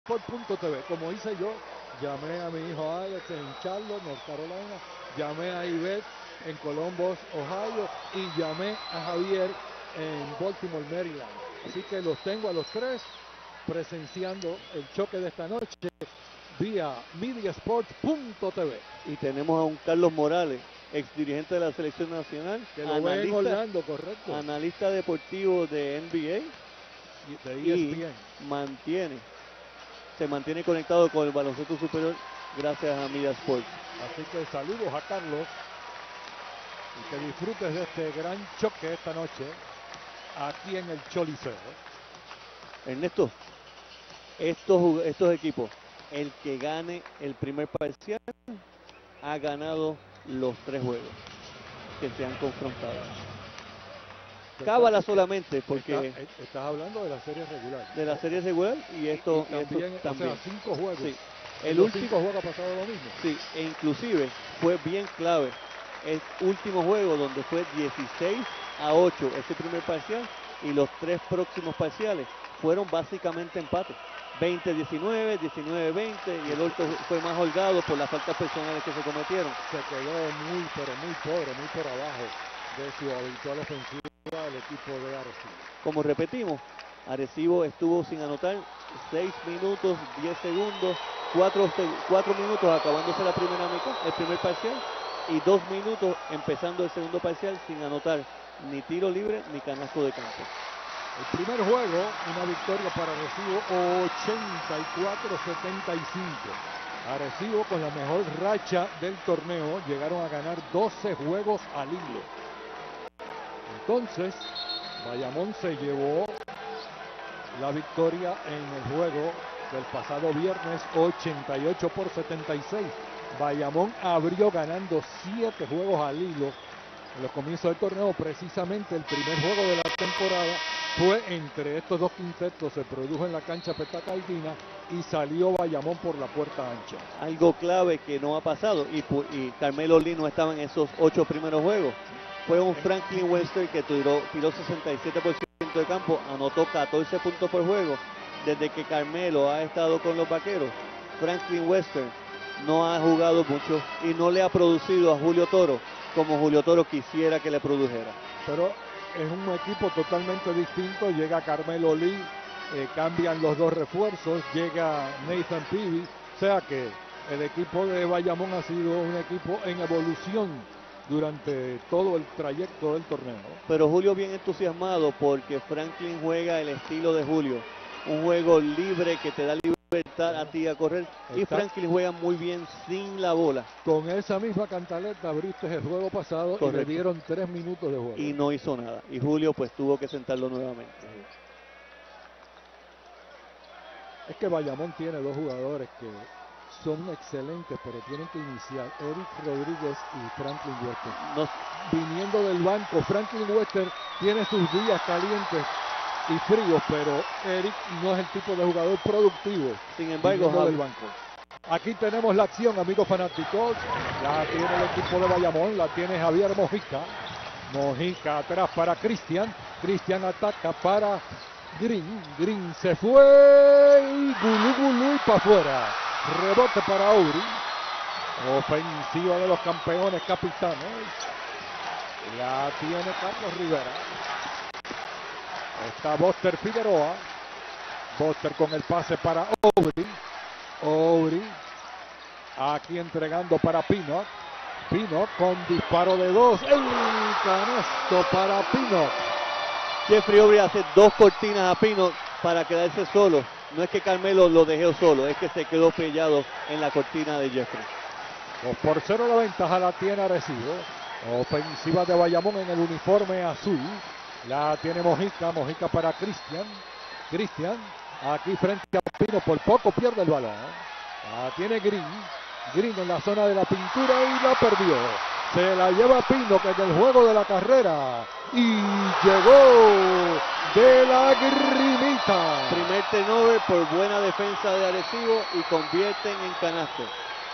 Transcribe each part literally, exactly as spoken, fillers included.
Sport punto t v. Como hice yo, llamé a mi hijo Alex en Charlotte, North Carolina, llamé a Ivette en Columbus, Ohio, y llamé a Javier en Baltimore, Maryland. Así que los tengo a los tres presenciando el choque de esta noche vía media sport punto t v. Y tenemos a un Carlos Morales, ex dirigente de la selección nacional, que lo ve en Orlando, correcto, analista deportivo de N B A y, de E S P N. y mantiene, se mantiene conectado con el baloncesto superior gracias a Media Sports. Así que saludos a Carlos y que disfrutes de este gran choque esta noche aquí en el Choliseo. Ernesto, estos, estos equipos, el que gane el primer parcial ha ganado los tres juegos que se han confrontado. Cábala solamente porque está, estás hablando de la serie regular. De la serie regular y esto y también, esto también. O sea, cinco juegos. Sí. El último juego ha pasado lo mismo. Sí, e inclusive fue bien clave el último juego donde fue dieciséis a ocho ese primer parcial y los tres próximos parciales fueron básicamente empates. veinte diecinueve, diecinueve veinte y el otro fue más holgado por las faltas personales que se cometieron. Se quedó muy, pero muy pobre, muy por abajo de su habitual ofensiva del equipo de Arecibo. Como repetimos, Arecibo estuvo sin anotar seis minutos, diez segundos, cuatro minutos acabándose la primera mitad, el primer parcial, y dos minutos empezando el segundo parcial sin anotar ni tiro libre ni canasto de campo. El primer juego, una victoria para Arecibo, ochenta y cuatro a setenta y cinco. Arecibo con la mejor racha del torneo, llegaron a ganar doce juegos al hilo. Entonces, Bayamón se llevó la victoria en el juego del pasado viernes, ochenta y ocho por setenta y seis. Bayamón abrió ganando siete juegos al hilo en los comienzos del torneo. Precisamente el primer juego de la temporada fue entre estos dos quintetos, se produjo en la cancha Petaca Altina y salió Bayamón por la puerta ancha. Algo clave que no ha pasado, y, y Carmelo Lee no estaba en esos ocho primeros juegos, fue un Franklin Wester que tiró, tiró sesenta y siete por ciento de campo, anotó catorce puntos por juego. Desde que Carmelo ha estado con los Vaqueros, Franklin Wester no ha jugado mucho y no le ha producido a Julio Toro como Julio Toro quisiera que le produjera. Pero es un equipo totalmente distinto, llega Carmelo Lee, eh, cambian los dos refuerzos, llega Nathan Peavy, o sea que el equipo de Bayamón ha sido un equipo en evolución durante todo el trayecto del torneo. Pero Julio bien entusiasmado porque Franklin juega el estilo de Julio, un juego libre que te da libertad a ti a correr. Está, y Franklin juega muy bien sin la bola. Con esa misma cantaleta abriste el juego pasado. Correcto. Y le dieron tres minutos de juego. Y no hizo nada. Y Julio pues tuvo que sentarlo nuevamente. Es que Bayamón tiene dos jugadores que son excelentes, pero tienen que iniciar. Eric Rodríguez y Franklin Wester. No. Viniendo del banco, Franklin Wester tiene sus días calientes y fríos, pero Eric no es el tipo de jugador productivo. Sin embargo, del banco. Aquí tenemos la acción, amigos fanáticos. La tiene el equipo de Bayamón, la tiene Javier Mojica. Mojica atrás para Cristian. Cristian ataca para Green. Green se fue y Gulú Gulú para afuera. Rebote para Auri. Ofensiva de los campeones capitanes. La tiene Carlos Rivera. Está Buster Figueroa. Buster con el pase para Auri. Auri. Aquí entregando para Pinot. Pinot con disparo de dos. El canasto para Pinot. Jeffrey Auri hace dos cortinas a Pinot para quedarse solo. No es que Carmelo lo dejó solo, es que se quedó pillado en la cortina de Jeffrey. dos por cero la ventaja la tiene Arecibo. Ofensiva de Bayamón en el uniforme azul. La tiene Mojica, Mojica para Cristian. Cristian, aquí frente a Pino, por poco pierde el balón. La tiene Green. Green en la zona de la pintura y la perdió. Se la lleva Pino, que es del juego de la carrera. Y llegó de la grimita. Primer turnover por buena defensa de Arecibo y convierten en canasto.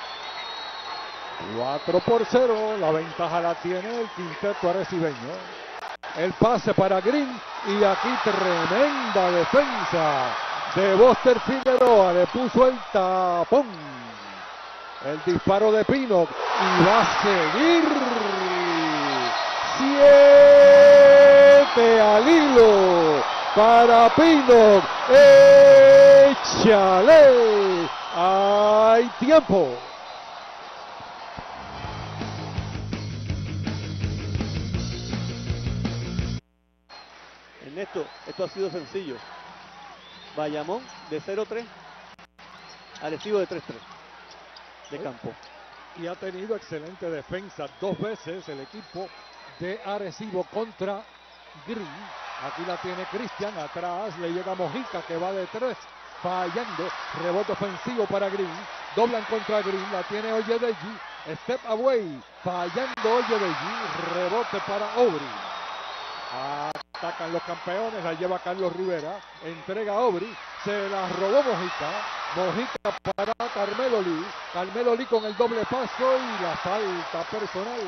cuatro por cero, la ventaja la tiene el quinteto arecibeño. El pase para Green y aquí tremenda defensa de Buster Figueroa. Le puso el tapón. El disparo de Pinnock y va a seguir. Siete al hilo para Pinnock. ¡Échale! Hay tiempo. Ernesto, esto ha sido sencillo. Bayamón de cero tres, Arecibo de tres tres de campo. Y ha tenido excelente defensa dos veces el equipo de Arecibo contra Green. Aquí la tiene Cristian, atrás le llega Mojica que va de tres, fallando, rebote ofensivo para Green, doblan contra Green, la tiene Oyedeji, step away, fallando Oyedeji, rebote para Aubry. Atacan los campeones, la lleva Carlos Rivera, entrega a Aubry, se la robó Mojica, Mojica para Carmelo Lee, Carmelo Lee con el doble paso y la falta personal.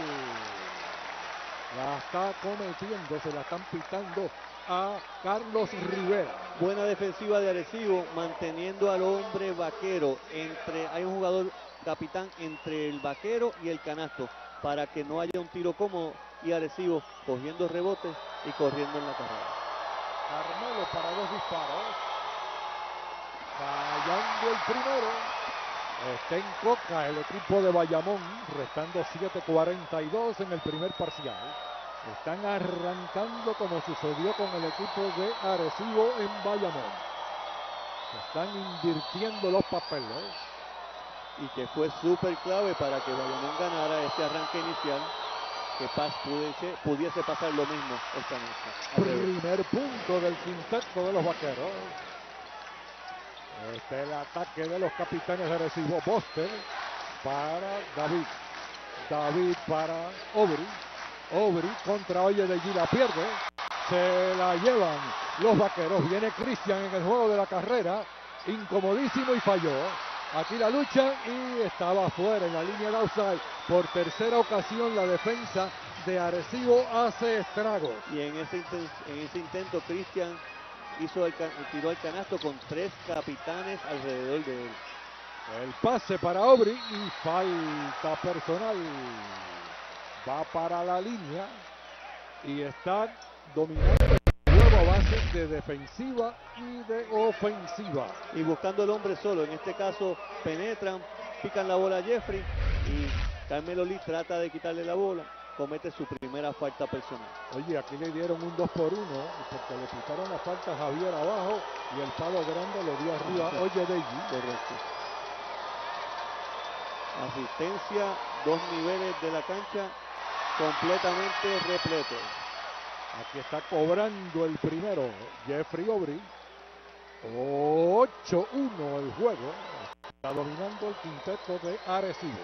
La está cometiendo, se la están pitando a Carlos Rivera. Buena defensiva de Arecibo, manteniendo al hombre vaquero. Entre, hay un jugador capitán entre el vaquero y el canasto, para que no haya un tiro cómodo, y Arecibo cogiendo rebotes y corriendo en la carrera. Carmelo para dos disparos. Fallando el primero. Está en coca el equipo de Bayamón, restando siete cuarenta y dos en el primer parcial. Están arrancando como sucedió con el equipo de Arecibo en Bayamón. Están invirtiendo los papeles. Y que fue súper clave para que Bayamón ganara este arranque inicial, que Paz pudiese, pudiese pasar lo mismo esta noche. Primer punto del quinteto de los vaqueros. Este es el ataque de los capitanes de Arecibo. Buster para David. David para Aubry. Aubry contra Oyedeji, la pierde. Se la llevan los vaqueros. Viene Cristian en el juego de la carrera. Incomodísimo y falló. Aquí la lucha y estaba fuera en la línea de outside. Por tercera ocasión la defensa de Arecibo hace estragos. Y en ese, en ese intento Cristian hizo el, tiró el canasto con tres capitanes alrededor de él. El pase para Aubry y falta personal. Va para la línea y está dominando el juego a base de defensiva y de ofensiva. Y buscando el hombre solo, en este caso penetran, pican la bola a Jeffrey y Carmelo Lee trata de quitarle la bola. Comete su primera falta personal. Oye, aquí le dieron un dos por uno porque le quitaron la falta a Javier abajo y el palo grande lo dio arriba Oyedeji. Correcto. Asistencia, dos niveles de la cancha completamente repleto. Aquí está cobrando el primero Jeffrey Aubry. ocho uno el juego. Está dominando el quinteto de Arecibo.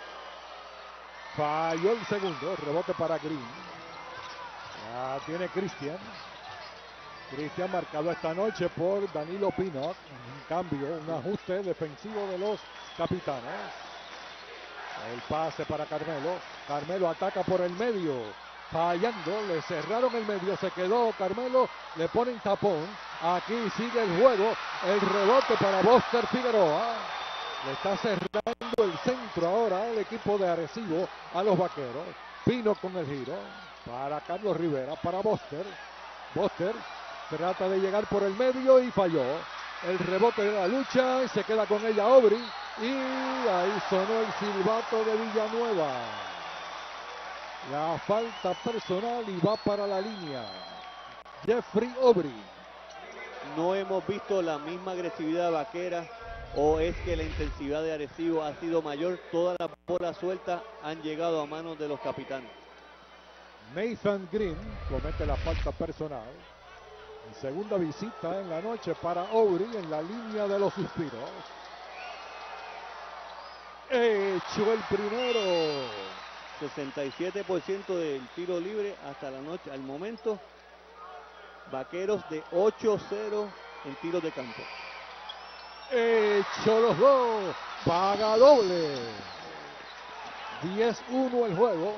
Falló el segundo, rebote para Green. Ya tiene Cristian. Cristian marcado esta noche por Danilo Pinnock. Un cambio, un ajuste defensivo de los capitanes. El pase para Carmelo. Carmelo ataca por el medio. Fallando, le cerraron el medio. Se quedó Carmelo. Le ponen tapón. Aquí sigue el juego. El rebote para Buster Figueroa. Le está cerrando el centro ahora el equipo de Arecibo a los vaqueros. Pino con el giro para Carlos Rivera, para Buster. Buster trata de llegar por el medio y falló. El rebote de la lucha y se queda con ella Aubry. Y ahí sonó el silbato de Villanueva. La falta personal y va para la línea. Jeffrey Aubry. No hemos visto la misma agresividad vaquera, o es que la intensidad de Arecibo ha sido mayor. Todas las bolas sueltas han llegado a manos de los capitanes. Nathan Green comete la falta personal. Segunda visita en la noche para Aubry en la línea de los suspiros. Hecho el primero. sesenta y siete por ciento del tiro libre hasta la noche. Al momento, vaqueros de ocho cero en tiros de campo. Hecho los dos. Paga doble. diez uno el juego.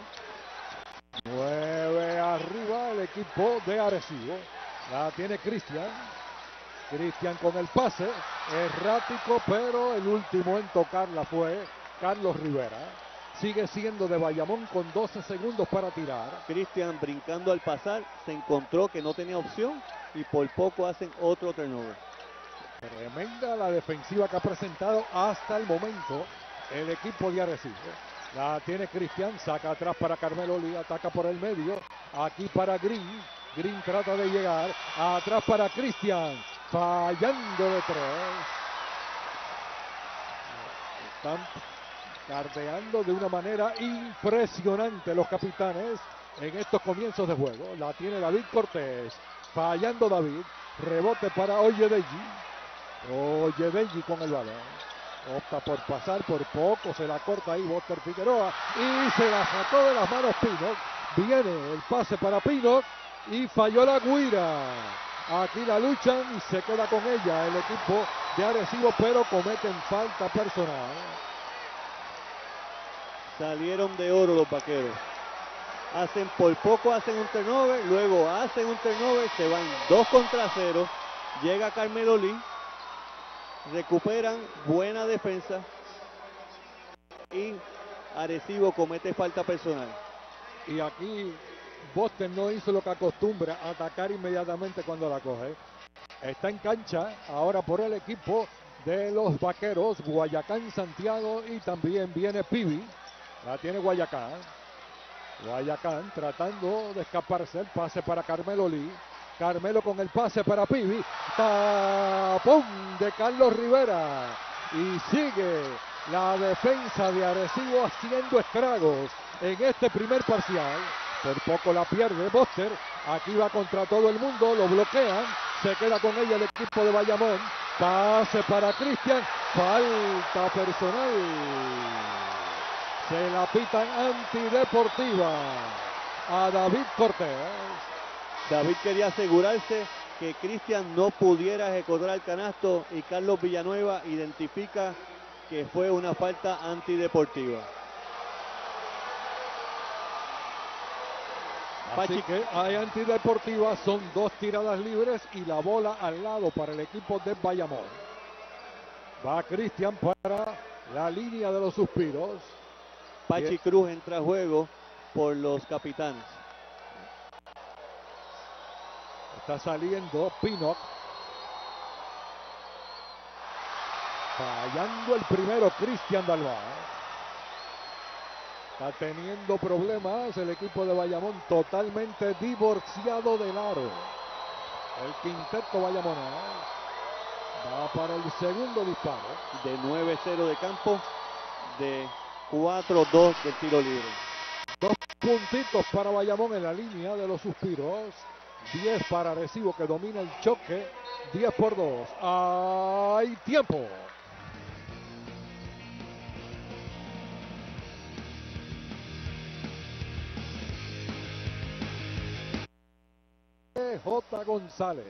nueve arriba el equipo de Arecibo. La tiene Cristian. Cristian con el pase, errático, pero el último en tocarla fue Carlos Rivera. Sigue siendo de Bayamón con doce segundos para tirar. Cristian, brincando al pasar, se encontró que no tenía opción y por poco hacen otro turnover. Tremenda la defensiva que ha presentado hasta el momento el equipo de Arecibo. La tiene Cristian, saca atrás para Carmelo Lee, ataca por el medio, aquí para Green. Green trata de llegar, atrás para Cristian, fallando de tres. Están cardeando de una manera impresionante los capitanes en estos comienzos de juego. La tiene David Cortés, fallando David, rebote para Oyedeji. Oyedeji con el balón. Opta por pasar, por poco se la corta ahí Buster Figueroa y se la sacó de las manos Pinnock. Viene el pase para Pinnock y falló la guira. Aquí la luchan y se queda con ella el equipo de Arecibo, pero cometen falta personal. Salieron de oro los vaqueros. Hacen por poco hacen un turnover, luego hacen un turnover, se van dos contra cero. Llega Carmelo Lee. Recuperan, buena defensa y Arecibo comete falta personal. Y aquí Boston no hizo lo que acostumbra, atacar inmediatamente cuando la coge. Está en cancha ahora por el equipo de los vaqueros, Guayacán, Santiago, y también viene Pibi. La tiene Guayacán. Guayacán tratando de escaparse, el pase para Carmelo Lee. Carmelo con el pase para Pibi. Tapón de Carlos Rivera. Y sigue la defensa de Arecibo haciendo estragos en este primer parcial. Por poco la pierde Buster. Aquí va contra todo el mundo. Lo bloquean. Se queda con ella el equipo de Bayamón. Pase para Cristian. Falta personal. Se la pitan antideportiva a David Cortés. David quería asegurarse que Cristian no pudiera ejecutar el canasto y Carlos Villanueva identifica que fue una falta antideportiva. Así Pachi, que hay antideportiva, son dos tiradas libres y la bola al lado para el equipo de Bayamón. Va Cristian para la línea de los suspiros. Pachi Cruz entra a juego por los capitanes. Está saliendo Pinnock. Fallando el primero Cristian Dalmau. Está teniendo problemas el equipo de Bayamón, totalmente divorciado del aro. El quinteto bayamonés va para el segundo disparo. De nueve cero de campo, de cuatro dos del tiro libre. Dos puntitos para Bayamón en la línea de los suspiros. diez para Arecibo, que domina el choque. diez por dos. ¡Hay tiempo! J. González.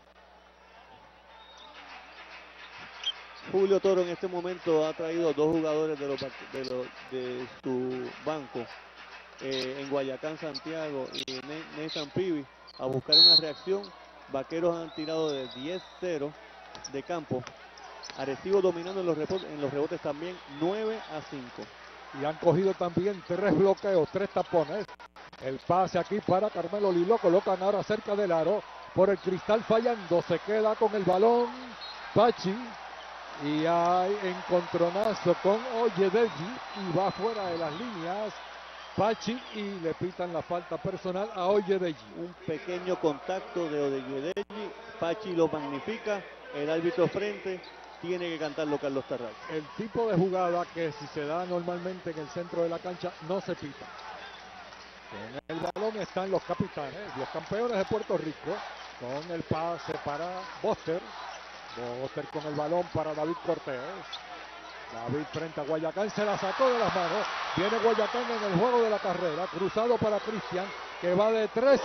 Julio Toro en este momento ha traído dos jugadores de, los, de, los, de su banco eh, en Guayacán, Santiago y Nathan Pibi a buscar una reacción. Vaqueros han tirado de diez cero de campo. Arecibo dominando en los, rebotes, en los rebotes también nueve a cinco. Y han cogido también tres bloqueos, tres tapones. El pase aquí para Carmelo Lee, lo colocan ahora cerca del aro. Por el cristal fallando, se queda con el balón Pachi. Y hay encontronazo con Oyedeji y va fuera de las líneas Pachi y le pitan la falta personal a Oyedeji. Un pequeño contacto de Oyedeji, Pachi lo magnifica, el árbitro frente, tiene que cantarlo Carlos Tarral. El tipo de jugada que si se da normalmente en el centro de la cancha no se pita. En el balón están los capitanes, los campeones de Puerto Rico, con el pase para Buster. Buster con el balón para David Cortés. David frente a Guayacán, se la sacó de las manos. Viene Guayacán en el juego de la carrera, cruzado para Cristian, que va de tres.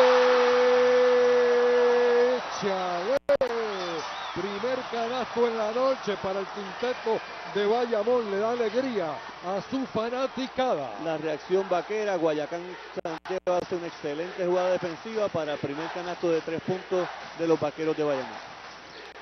¡Échale! Primer canasto en la noche para el quinteto de Bayamón, le da alegría a su fanaticada. La reacción vaquera, Guayacán Santiago hace una excelente jugada defensiva para el primer canasto de tres puntos de los vaqueros de Bayamón.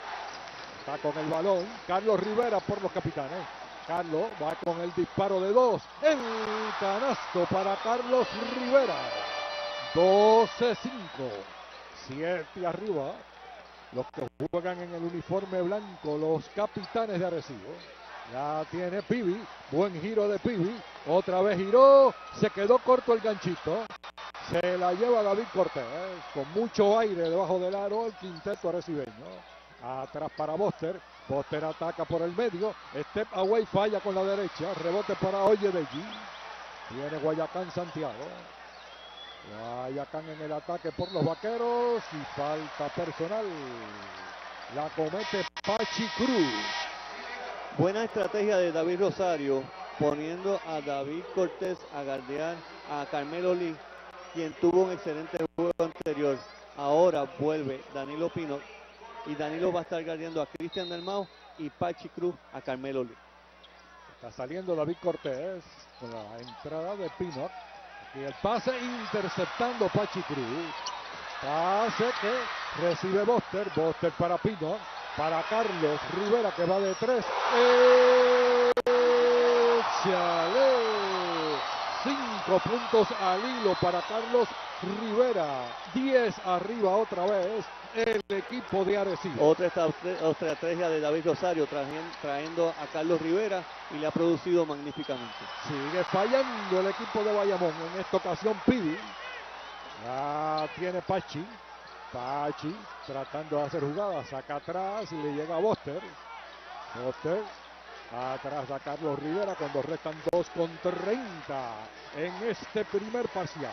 Está con el balón Carlos Rivera por los Capitanes. Carlos va con el disparo de dos. El canasto para Carlos Rivera. doce cinco. siete arriba. Los que juegan en el uniforme blanco, los Capitanes de Arecibo. Ya tiene Pibi. Buen giro de Pibi. Otra vez giró. Se quedó corto el ganchito. Se la lleva David Cortés. Con mucho aire debajo del aro el quinteto arecibeño. Atrás para Buster. Buster ataca por el medio. Step away, falla con la derecha. Rebote para Oyedeji. Viene Guayacán Santiago. Guayacán en el ataque por los Vaqueros. Y falta personal. La comete Pachi Cruz. Buena estrategia de David Rosario, poniendo a David Cortés a guardiar a Carmelo Lee, quien tuvo un excelente juego anterior. Ahora vuelve Danilo Pino y Danilo va a estar guardiando a Cristian Dalmau y Pachi Cruz a Carmelo Lee. Está saliendo David Cortés con la entrada de Pino. Y el pase interceptando Pachi Cruz. Pase que recibe Buster. Buster para Pino. Para Carlos Rivera que va de tres. ¡Échale! Cinco puntos al hilo para Carlos Rivera. Diez arriba otra vez el equipo de Arecibo. Otra estrategia de David Rosario trayendo, trayendo a Carlos Rivera y le ha producido magníficamente. Sigue fallando el equipo de Bayamón. En esta ocasión Pibi. Ya tiene Pachi. Pachi tratando de hacer jugadas, saca atrás y le llega a Buster. Buster atrás a Carlos Rivera cuando restan dos con treinta en este primer parcial.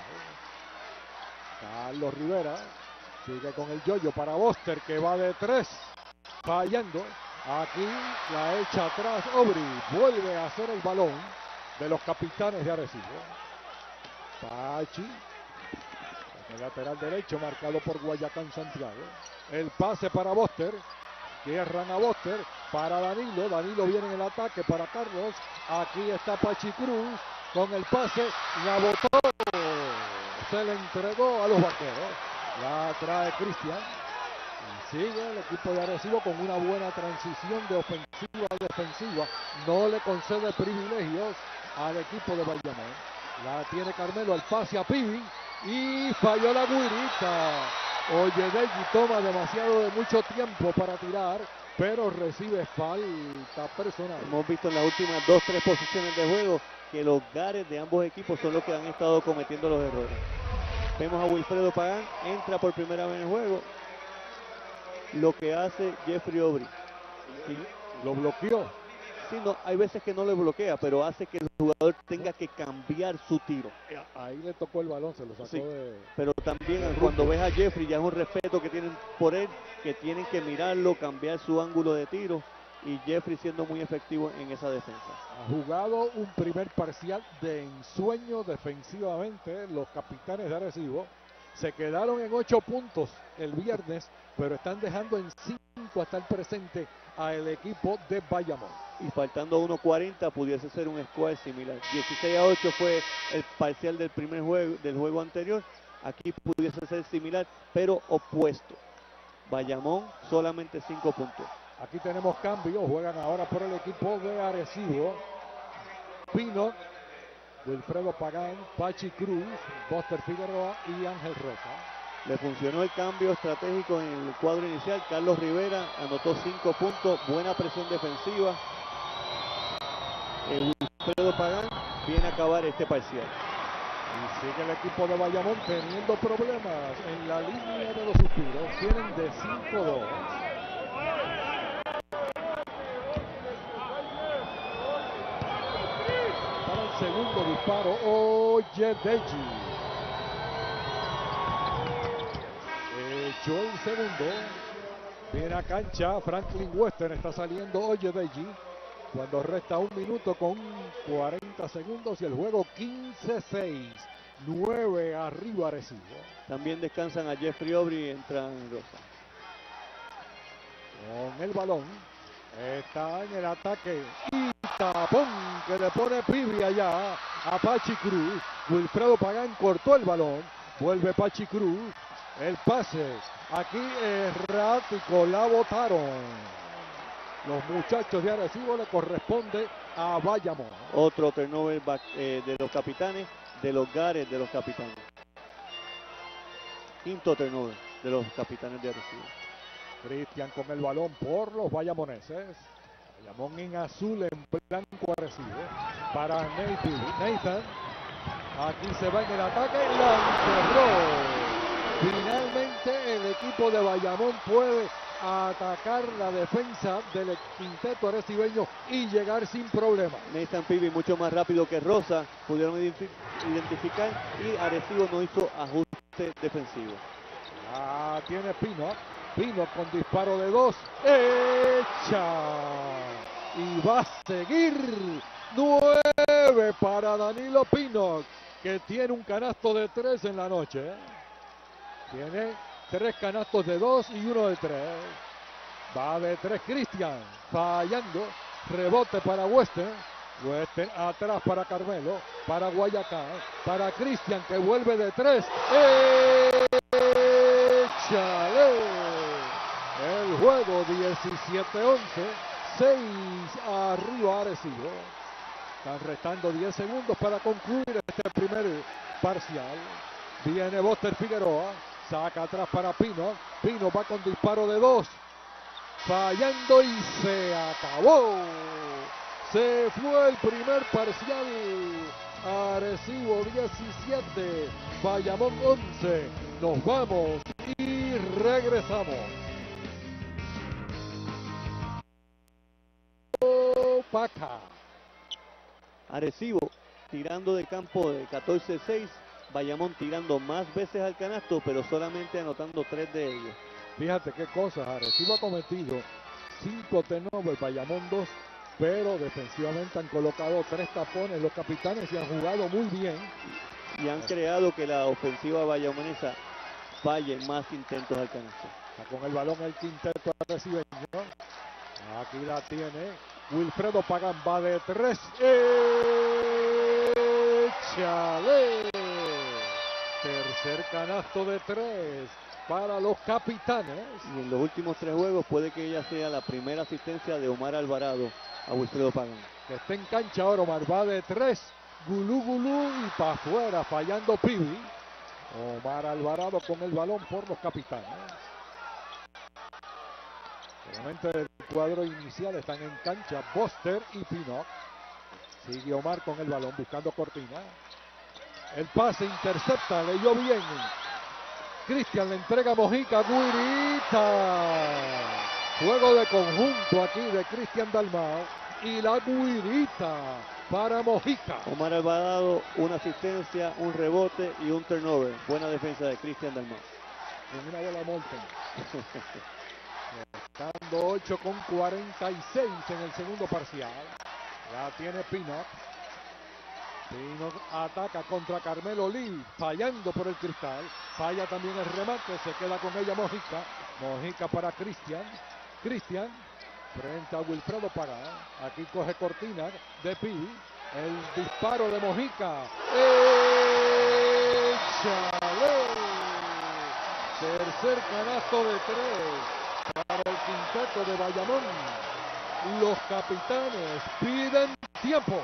Carlos Rivera sigue con el yoyo para Buster que va de tres, fallando. Aquí la echa atrás Obri, vuelve a hacer el balón de los Capitanes de Arecibo. Pachi. El lateral derecho marcado por Guayacán Santiago. El pase para Buster. Cierran a Buster para Danilo. Danilo viene en el ataque para Carlos. Aquí está Pachi Cruz con el pase. La botó. Se le entregó a los Vaqueros. La trae Cristian. Y sigue el equipo de Arecibo con una buena transición de ofensiva a defensiva. No le concede privilegios al equipo de Bayamón. La tiene Carmelo. El pase a Pibi. Y falló la guirita. Oyedeji toma demasiado de mucho tiempo para tirar, pero recibe falta personal. Hemos visto en las últimas dos, tres posiciones de juego que los guards de ambos equipos son los que han estado cometiendo los errores. Vemos a Wilfredo Pagán, entra por primera vez en el juego. Lo que hace Jeffrey Obri. Y lo bloqueó. Sí, no, hay veces que no le bloquea, pero hace que el jugador tenga que cambiar su tiro. Ahí le tocó el balón, se lo sacó sí, de... Pero también cuando ves a Jeffrey ya es un respeto que tienen por él, que tienen que mirarlo, cambiar su ángulo de tiro, y Jeffrey siendo muy efectivo en esa defensa. Ha jugado un primer parcial de ensueño defensivamente los Capitanes de Arecibo. Se quedaron en ocho puntos el viernes, pero están dejando en cinco hasta el presente al equipo de Bayamón. Y faltando uno cuarenta pudiese ser un score similar. dieciséis a ocho fue el parcial del primer juego, del juego anterior. Aquí pudiese ser similar, pero opuesto. Bayamón solamente cinco puntos. Aquí tenemos cambio, juegan ahora por el equipo de Arecibo. Pino, Wilfredo Pagán, Pachi Cruz, Buster Figueroa y Ángel Rosa. Le funcionó el cambio estratégico en el cuadro inicial. Carlos Rivera anotó cinco puntos, buena presión defensiva. El Wilfredo Pagán viene a acabar este parcial. Y sigue el equipo de Bayamón teniendo problemas en la línea de los suspiros. Tienen de cinco dos. Para el segundo disparo, Oyedeji. Echó el segundo. Viene a cancha Franklin Western. Está saliendo Oyedeji. Cuando resta un minuto con cuarenta segundos y el juego quince seis. nueve arriba Arecibo. También descansan a Jeffrey Obri y entran Rosa. Con el balón. Está en el ataque. Y tapón que le pone Pibi allá a Pachi Cruz. Wilfredo Pagán cortó el balón. Vuelve Pachi Cruz. El pase. Aquí errático. La botaron. los muchachos de Arecibo, le corresponde a Bayamón. Otro turnover back, eh, de los capitanes, de los Gares de los capitanes. Quinto turnover de los capitanes de Arecibo. Cristian con el balón por los bayamoneses. Bayamón en azul, en blanco Arecibo. Para Nathan. Nathan. Aquí se va en el ataque y la encerró. Finalmente el equipo de Bayamón puede atacar la defensa del quinteto arecibeño y llegar sin problema. Nathan Peavy mucho más rápido que Rosa, pudieron identificar y Arecibo no hizo ajuste defensivo. Ah, tiene Pino, Pino con disparo de dos, hecha y va a seguir. Nueve para Danilo Pino, que tiene un canasto de tres en la noche. Tiene tres canastos de dos y uno de tres. Va de tres Cristian, fallando. Rebote para Western. Western atrás para Carmelo. Para Guayacán. Para Cristian, que vuelve de tres. ¡Échale! El juego diecisiete once. seis arriba Arecibo. Están restando diez segundos para concluir este primer parcial. Viene Buster Figueroa. Saca atrás para Pino. Pino va con disparo de dos. Fallando y se acabó. Se fue el primer parcial. Arecibo diecisiete. Bayamón once. Nos vamos y regresamos. Paca. Arecibo tirando de campo de catorce seis. Bayamón tirando más veces al canasto, pero solamente anotando tres de ellos. Fíjate qué cosas, Arecibo ha cometido cinco turnovers, Bayamón dos, pero defensivamente han colocado tres tapones. Los capitanes se han jugado muy bien. Y han creado que la ofensiva bayamonesa falle más intentos al canasto. Está con el balón el quinteto arecibeño. Aquí la tiene Wilfredo Pagán, va de tres. ¡Échale! Tercer canasto de tres para los capitanes. Y en los últimos tres juegos puede que ella sea la primera asistencia de Omar Alvarado a Wilfredo Pagán. Que está en cancha ahora, Omar va de tres. Gulú Gulú y para afuera, fallando Pibi. Omar Alvarado con el balón por los capitanes. Obviamente el cuadro inicial están en cancha Buster y Pino. Sigue Omar con el balón buscando cortina. El pase intercepta, leyó bien. Cristian le entrega a Mojica, Guirita. Juego de conjunto aquí de Cristian Dalmau. Y la Guirita para Mojica. Omar Alvarado, una asistencia, un rebote y un turnover. Buena defensa de Cristian Dalmau. En una bola Molten. Estando ocho con cuarenta y seis en el segundo parcial. La tiene Pino. Pino ataca contra Carmelo Lee, fallando por el cristal. Falla también el remate, se queda con ella Mojica. Mojica para Cristian. Cristian frente a Wilfredo Pagán. Aquí coge cortina de Pibi. El disparo de Mojica. ¡Échale! Tercer canasto de tres para el quinteto de Bayamón. Los capitanes piden tiempo.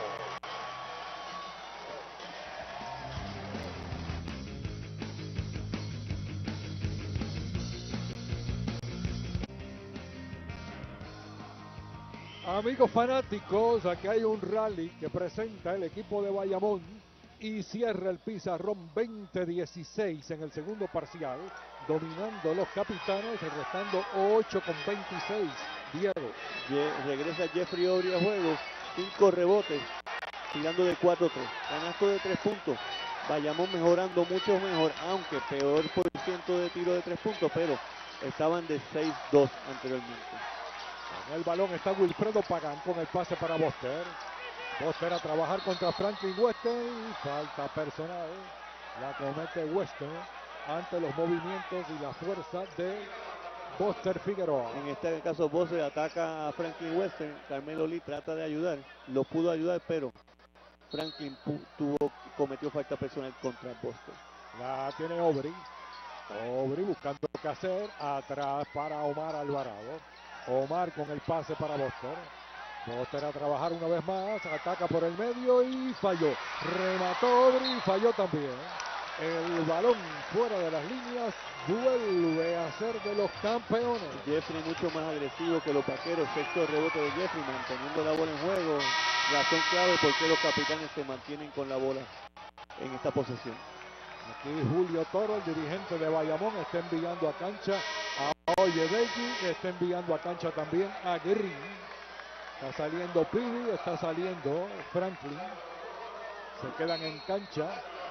Amigos fanáticos, aquí hay un rally que presenta el equipo de Bayamón y cierra el pizarrón veinte dieciséis en el segundo parcial, dominando los capitanes, restando ocho con veintiséis. Diego. Ye regresa Jeffrey Obri a juego, cinco rebotes, tirando de cuatro tres. Canasto de tres puntos. Bayamón mejorando mucho mejor, aunque peor por ciento de tiro de tres puntos, pero estaban de seis dos anteriormente. En el balón está Wilfredo Pagán con el pase para Buster. Buster a trabajar contra Franklin Western. Falta personal. La comete Western ante los movimientos y la fuerza de Buster Figueroa. En este caso Buster ataca a Franklin Western. Carmelo Lee trata de ayudar. Lo pudo ayudar, pero Franklin tuvo, cometió falta personal contra Buster. La tiene Obri. Obri buscando qué hacer. Atrás para Omar Alvarado. Omar con el pase para Buster. Buster a trabajar una vez más, ataca por el medio y falló. Remató Aubrey y falló también. El balón fuera de las líneas vuelve a ser de los campeones. Jeffrey mucho más agresivo que los vaqueros. Sexto rebote de Jeffrey, manteniendo la bola en juego. Razón clave por qué los capitanes se mantienen con la bola en esta posesión. Aquí Julio Toro, el dirigente de Bayamón, está enviando a cancha a Oyebelli, está enviando a cancha también a Green. Está saliendo Pidi, está saliendo Franklin. Se quedan en cancha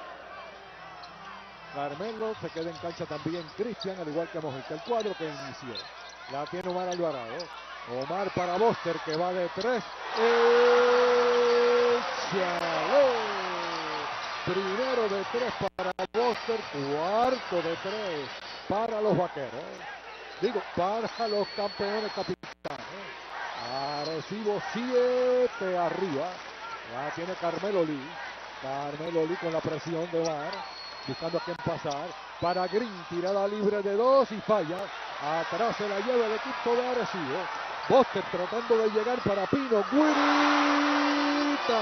Carmelo, se queda en cancha también Cristian, al igual que Mojica. El cuadro que inició. La tiene Omar Alvarado. Omar para Buster, que va de tres. ¡Échale! Primero de tres para Buster, cuarto de tres para los vaqueros. Digo, para los campeones capitanes. Arecibo siete arriba. La tiene Carmelo Lee. Carmelo Lee con la presión de Omar. Buscando a quién pasar. Para Green, tirada libre de dos y falla. Atrás se la lleva el equipo de Arecibo. Buster tratando de llegar para Pino. ¡Guirita!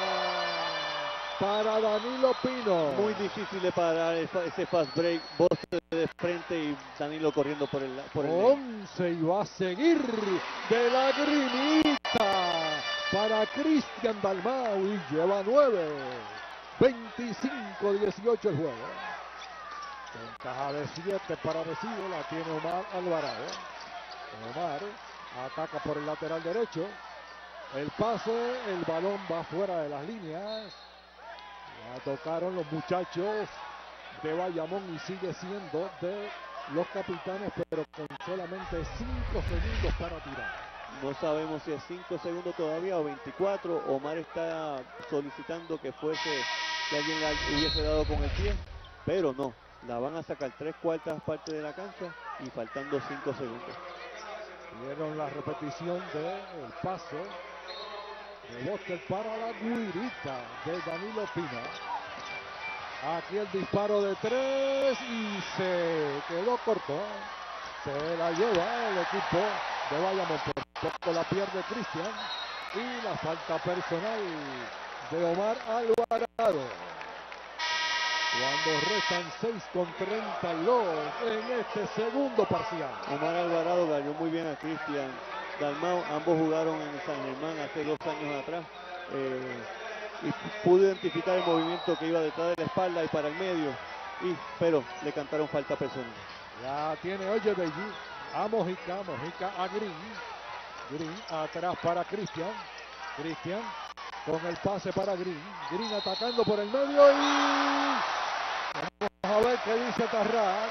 Para Danilo Pino. Muy difícil de parar ese fast break. Buster de frente y Danilo corriendo por el por el once y va a seguir de la Grimita para Cristian Dalmau y lleva nueve. veinticinco dieciocho el juego. Ventaja de siete para Arecibo. La tiene Omar Alvarado. Omar ataca por el lateral derecho. El pase, el balón va fuera de las líneas. La tocaron los muchachos de Bayamón y sigue siendo de los capitanes, pero con solamente cinco segundos para tirar. No sabemos si es cinco segundos todavía o veinticuatro. Omar está solicitando que fuese, que alguien la hubiese dado con el pie, pero no. La van a sacar tres cuartas partes de la cancha y faltando cinco segundos. Vieron la repetición del pase de Buster para la guirita de Danilo Pino. Aquí el disparo de tres y se quedó corto. Se la lleva el equipo de Bayamón. Por poco la pierde Cristian. Y la falta personal de Omar Alvarado. Cuando restan seis con treinta y dos en este segundo parcial. Omar Alvarado ganó muy bien a Cristian Dalmau. Ambos jugaron en San Germán hace dos años atrás. Eh, y pudo identificar el movimiento que iba detrás de la espalda y para el medio. Y, pero le cantaron falta personal. La tiene Oyebelli a Mojica. Mojica a Green. Green atrás para Cristian. Cristian con el pase para Green. Green atacando por el medio y... vamos a ver qué dice Tarrac.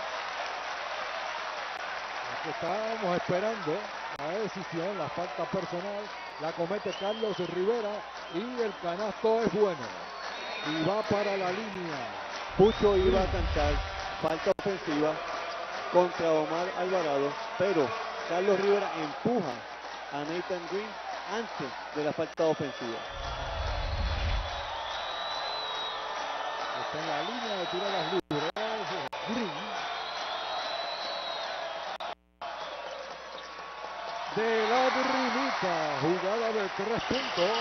Aquí estamos esperando la decisión, la falta personal. La comete Carlos Rivera y el canasto es bueno. Y va para la línea. Pucho iba a cantar falta ofensiva contra Omar Alvarado, pero Carlos Rivera empuja a Nathan Green antes de la falta ofensiva. Está en la línea de tiradas libres. Green. De la Grimita. Jugada de tres puntos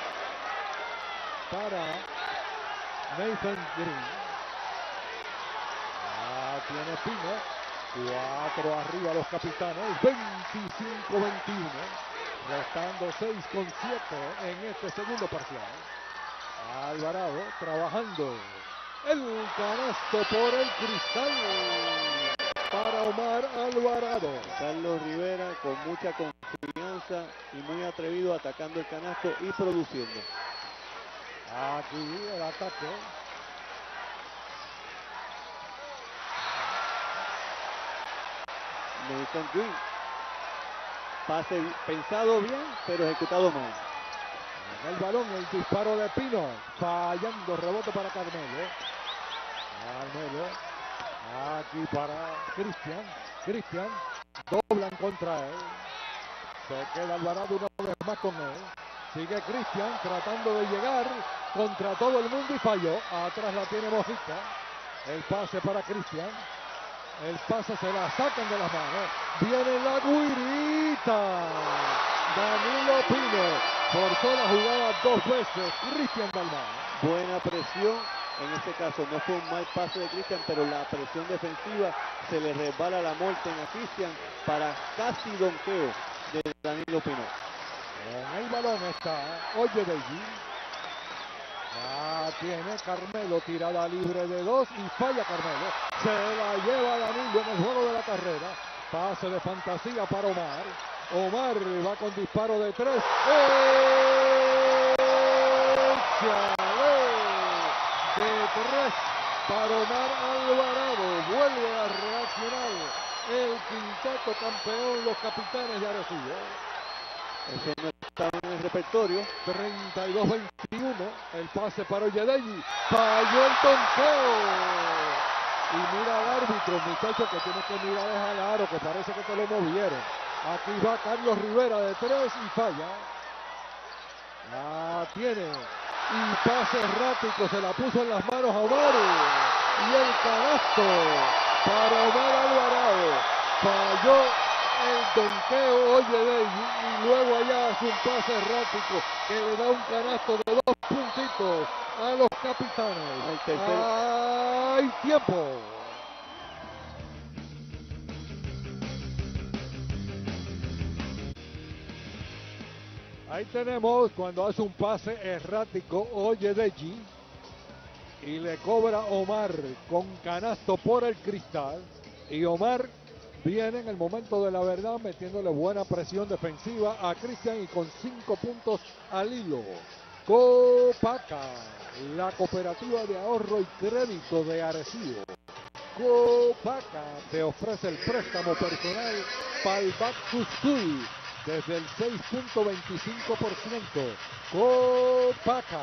para Nathan Green. La tiene Pino. Cuatro arriba los capitanes. veinticinco veintiuno. Restando seis con siete en este segundo parcial. Alvarado trabajando. El canasto por el cristal para Omar Alvarado. Carlos Rivera con mucha confianza y muy atrevido atacando el canasto y produciendo. Aquí el ataque. Nathan Green. Pase pensado bien, pero ejecutado mal. En el balón el disparo de Pino. Fallando, rebote para Carmelo. Carmelo. Aquí para Cristian. Cristian. Doblan contra él. Se queda Alvarado una vez más con él. Sigue Cristian tratando de llegar contra todo el mundo y falló. Atrás la tiene Mojica. El pase para Cristian. El pase se la sacan de las manos. Viene la guirita. Danilo Pino forzó la jugada dos veces. Cristian Dalmau. Buena presión. En este caso no fue un mal pase de Cristian, pero la presión defensiva se le resbala la muerte a Cristian para casi donqueo de Danilo Pino. En el balón está Oyedeji. La tiene Carmelo, tirada libre de dos y falla Carmelo. Se la lleva Danilo en el juego de la carrera. Pase de fantasía para Omar. Omar va con disparo de tres. ¡Échale! De tres para Omar Alvarado. Vuelve a reaccionar el quinteto campeón, los Capitanes de Arecibo. Ese no está en el repertorio. treinta y dos veintiuno. El pase para Oyedeji. Falló el tonteo. Y mira al árbitro, muchacho, que tiene que mirar es al aro, que parece que te lo movieron. Aquí va Carlos Rivera de tres y falla. La tiene. Y pase errático, se la puso en las manos a Omar. Y el canasto para Omar Alvarado. Falló el donkeo Oyedeji y luego allá hace un pase errático que le da un canasto de dos puntitos a los Capitanes. El tercer... ¡Hay tiempo! Ahí tenemos cuando hace un pase errático Oyedeji y le cobra Omar con canasto por el cristal. Y Omar viene en el momento de la verdad metiéndole buena presión defensiva a Cristian y con cinco puntos al hilo. Copaca, la cooperativa de ahorro y crédito de Arecibo. Copaca te ofrece el préstamo personal Palbac Susui desde el seis punto veinticinco por ciento. Copaca.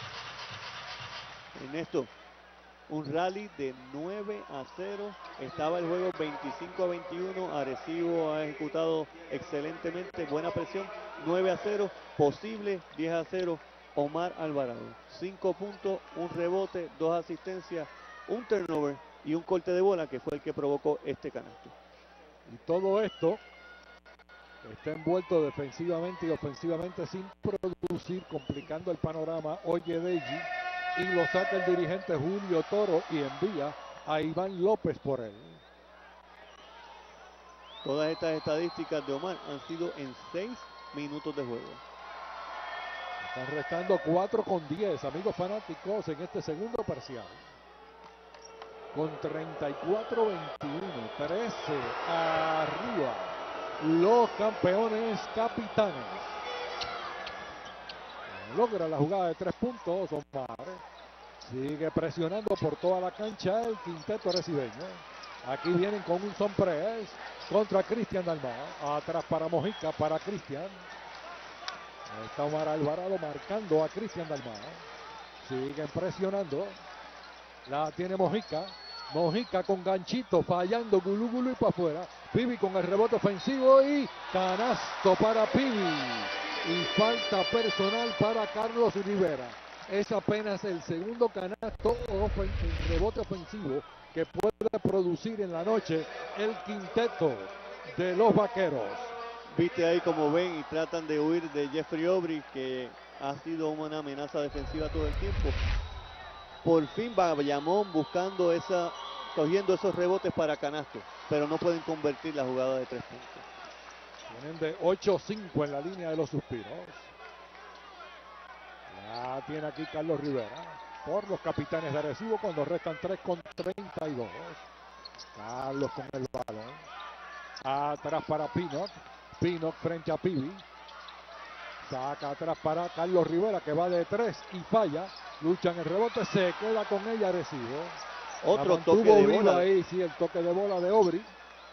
Ernesto, un rally de nueve a cero. Estaba el juego veinticinco a veintiuno. Arecibo ha ejecutado excelentemente. Buena presión. nueve a cero. Posible diez a cero. Omar Alvarado. cinco puntos, un rebote, dos asistencias, un turnover y un corte de bola que fue el que provocó este canasto. Y todo esto está envuelto defensivamente y ofensivamente sin producir, complicando el panorama Oyedeji. Y lo saca el dirigente Julio Toro y envía a Iván López por él. Todas estas estadísticas de Omar han sido en seis minutos de juego. Están restando cuatro con diez, amigos fanáticos, en este segundo parcial. Con treinta y cuatro veintiuno, trece arriba. Los campeones Capitanes. Logra la jugada de tres puntos. Omar sigue presionando por toda la cancha el quinteto recibeño. Aquí vienen con un son press contra Cristian Dalmau. Atrás para Mojica, para Cristian. Está Omar Alvarado marcando a Cristian Dalmau. Siguen presionando. La tiene Mojica. Mojica con ganchito, fallando Gulú Gulú y para afuera. Pibi con el rebote ofensivo y canasto para Pibi. Y falta personal para Carlos Rivera. Es apenas el segundo canasto o ofen rebote ofensivo que puede producir en la noche el quinteto de los Vaqueros. Viste ahí como ven y tratan de huir de Jeffrey Aubry, que ha sido una amenaza defensiva todo el tiempo. Por fin Bayamón buscando esa, cogiendo esos rebotes para canasto, pero no pueden convertir la jugada de tres puntos. Tienen de ocho cinco en la línea de los suspiros. La tiene aquí Carlos Rivera por los Capitanes de Arecibo cuando restan tres con treinta y dos. Carlos con el balón. Atrás para Pinot. Pinot frente a Pibi. Saca atrás para Carlos Rivera que va de tres y falla. Lucha en el rebote, se queda con ella Arecibo. Otro toque de bola. Ahí, sí, el toque de bola de Aubry.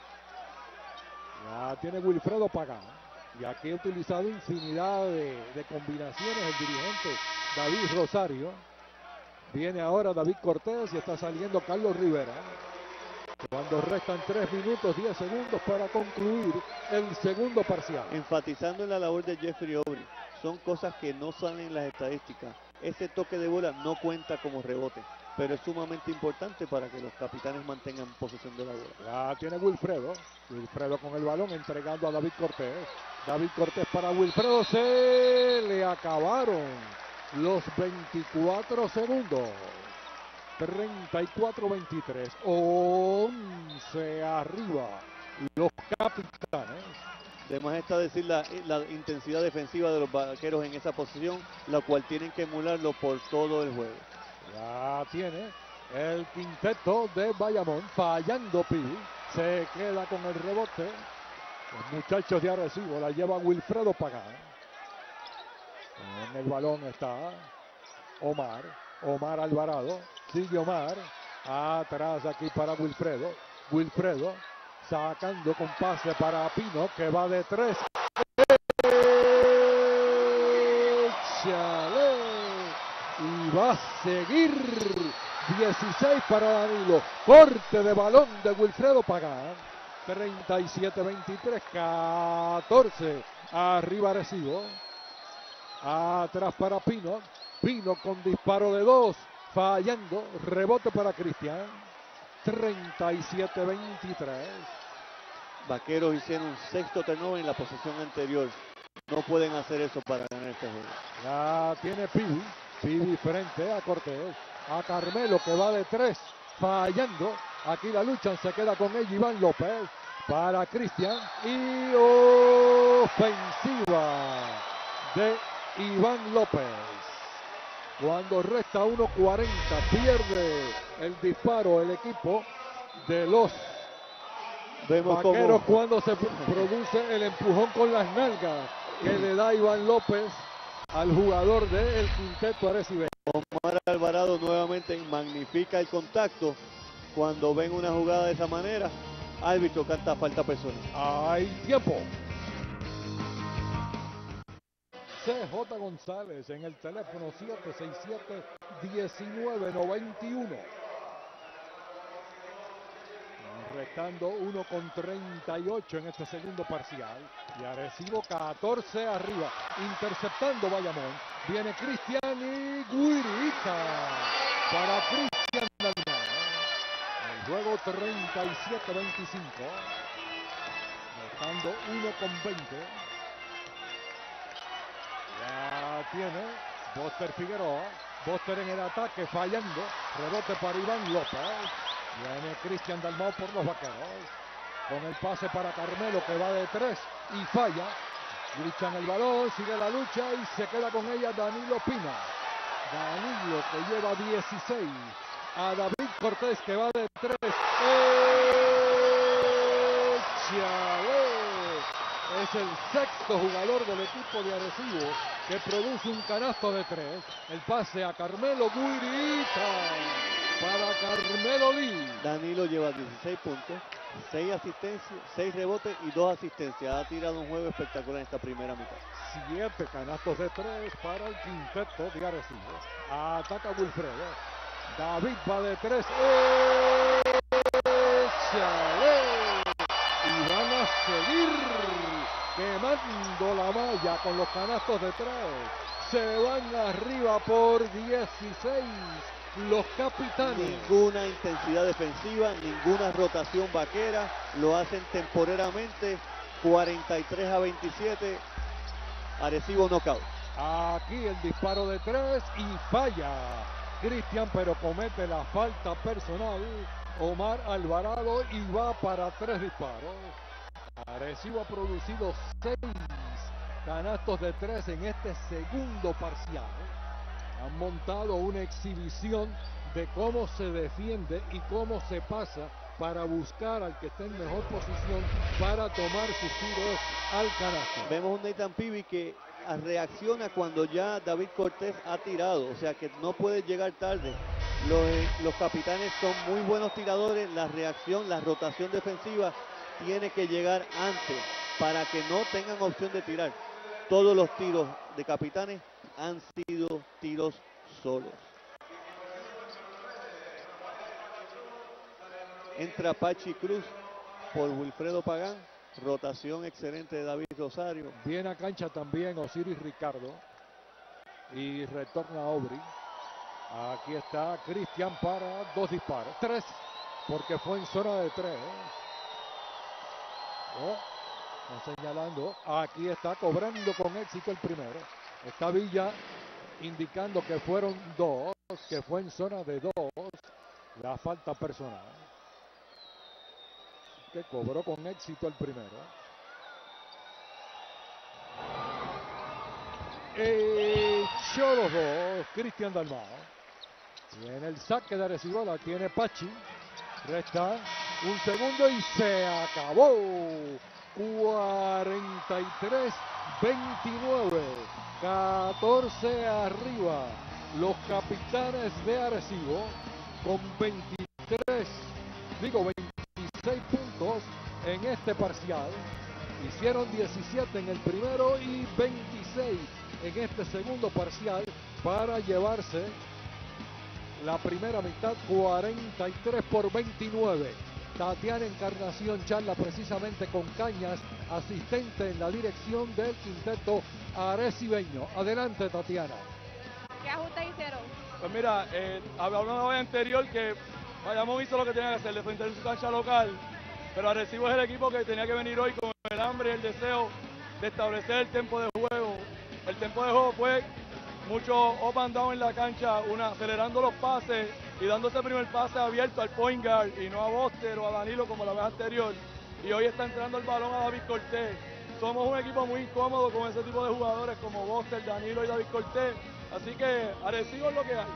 La tiene Wilfredo Pagán. Y aquí ha utilizado infinidad de, de combinaciones el dirigente David Rosario. Viene ahora David Cortés y está saliendo Carlos Rivera. Cuando restan tres minutos diez segundos para concluir el segundo parcial. Enfatizando en la labor de Jeffrey Aubry. Son cosas que no salen en las estadísticas. Ese toque de bola no cuenta como rebote. pero es sumamente importante para que los Capitanes mantengan posesión de la bola. La tiene Wilfredo. Wilfredo con el balón entregando a David Cortés. David Cortés para Wilfredo. Se le acabaron los veinticuatro segundos. treinta y cuatro veintitrés. once arriba los Capitanes. Además está decir la, la intensidad defensiva de los Vaqueros en esa posición, la cual tienen que emularlo por todo el juego. La tiene el quinteto de Bayamón, fallando Pibi. Se queda con el rebote. Los muchachos de Arecibo la llevan Wilfredo Pagán. En el balón está Omar. Omar Alvarado. Sigue Omar. Atrás aquí para Wilfredo. Wilfredo sacando con pase para Pino, que va de tres. ¡Échale! Y va a seguir. dieciséis para Danilo. Corte de balón de Wilfredo Pagán. treinta y siete veintitrés. catorce. Arriba Arecibo. Atrás para Pino. Pino con disparo de dos. Fallando. Rebote para Cristian. treinta y siete veintitrés. Vaqueros hicieron un sexto turnover en la posesión anterior. No pueden hacer eso para ganar este juego. La tiene Pibi. Pibi frente a Cortés. A Carmelo, que va de tres. Fallando. Aquí la luchan. Se queda con ella Iván López. Para Cristian. Y ofensiva de Iván López. Cuando resta uno cuarenta, pierde el disparo el equipo de los Vemos Vaqueros cómo cuando se produce el empujón con las nalgas que le da Iván López al jugador del quinteto arecibeño. Omar Alvarado nuevamente magnifica el contacto. Cuando ven una jugada de esa manera, árbitro canta falta personal. Hay tiempo. C J González en el teléfono siete seis siete, diecinueve noventa y uno. Restando uno con treinta y ocho en este segundo parcial. Y Arecibo catorce arriba. Interceptando Bayamón. Viene Cristian y Guirita para Cristian Dalmau. El juego treinta y siete veinticinco. Restando uno con veinte. La tiene Buster Figueroa. Buster en el ataque fallando. Rebote para Iván López. Viene Cristian Dalmau por los Vaqueros. Con el pase para Carmelo, que va de tres y falla. Luchan el balón, sigue la lucha y se queda con ella Danilo Pina. Danilo, que lleva dieciséis. A David Cortés, que va de tres. ¡Échale! Es el sexto jugador del equipo de Arecibo que produce un canasto de tres. El pase a Carmelo Guirita para Carmelo Lee. Danilo lleva dieciséis puntos, seis asistencias, seis rebotes y dos asistencias. Ha tirado un juego espectacular en esta primera mitad. Siete canastos de tres para el quinteto de Arecibo. Ataca Wilfredo. David va de tres. ¡Échale! Y van a seguir quemando la malla con los canastos de tres. Se van arriba por dieciséis. Los Capitanes. Ninguna intensidad defensiva, ninguna rotación vaquera. Lo hacen temporeramente. cuarenta y tres a veintisiete. Arecibo knockout. Aquí el disparo de tres y falla. Cristian, pero comete la falta personal. Omar Alvarado y va para tres disparos. Arecibo ha producido seis canastos de tres en este segundo parcial. Han montado una exhibición de cómo se defiende y cómo se pasa para buscar al que esté en mejor posición para tomar sus tiros al canasto. Vemos un Nathan Pibi que reacciona cuando ya David Cortés ha tirado, o sea que no puede llegar tarde. Los, los Capitanes son muy buenos tiradores, la reacción, la rotación defensiva tiene que llegar antes para que no tengan opción de tirar. Todos los tiros de Capitanes han sido tiros solos. Entra Pachi Cruz por Wilfredo Pagán. Rotación excelente de David Rosario. Viene a cancha también Osiris Ricardo. Y retorna Aubrey. Aquí está Cristian para dos disparos. Tres, porque fue en zona de tres. Oh, están señalando. Aquí está cobrando con éxito el primero. Está Villa indicando que fueron dos, que fue en zona de dos. La falta personal. Que cobró con éxito el primero. Echó los dos, Cristian Dalmau. Y en el saque de Arecibo la tiene Pachi. Resta un segundo y se acabó. cuarenta y tres veintinueve. catorce arriba. Los Capitanes de Arecibo con veintitrés, digo veintiséis puntos en este parcial. Hicieron diecisiete en el primero y veintiséis en este segundo parcial para llevarse la primera mitad cuarenta y tres por veintinueve. Tatiana Encarnación charla precisamente con Cañas, asistente en la dirección del quinteto arecibeño. Adelante, Tatiana. ¿Qué ajustes hicieron? Pues mira, eh, hablamos la vez anterior que Bayamón hizo lo que tenía que hacer, defender su cancha local, pero Arecibo es el equipo que tenía que venir hoy con el hambre y el deseo de establecer el tempo de juego. El tempo de juego fue mucho up and down en la cancha, una, acelerando los pases y dando ese primer pase abierto al point guard y no a Buster o a Danilo como la vez anterior. Y hoy está entrando el balón a David Cortés. Somos un equipo muy incómodo con ese tipo de jugadores como Buster, Danilo y David Cortés. Así que Arecibo es lo que hay.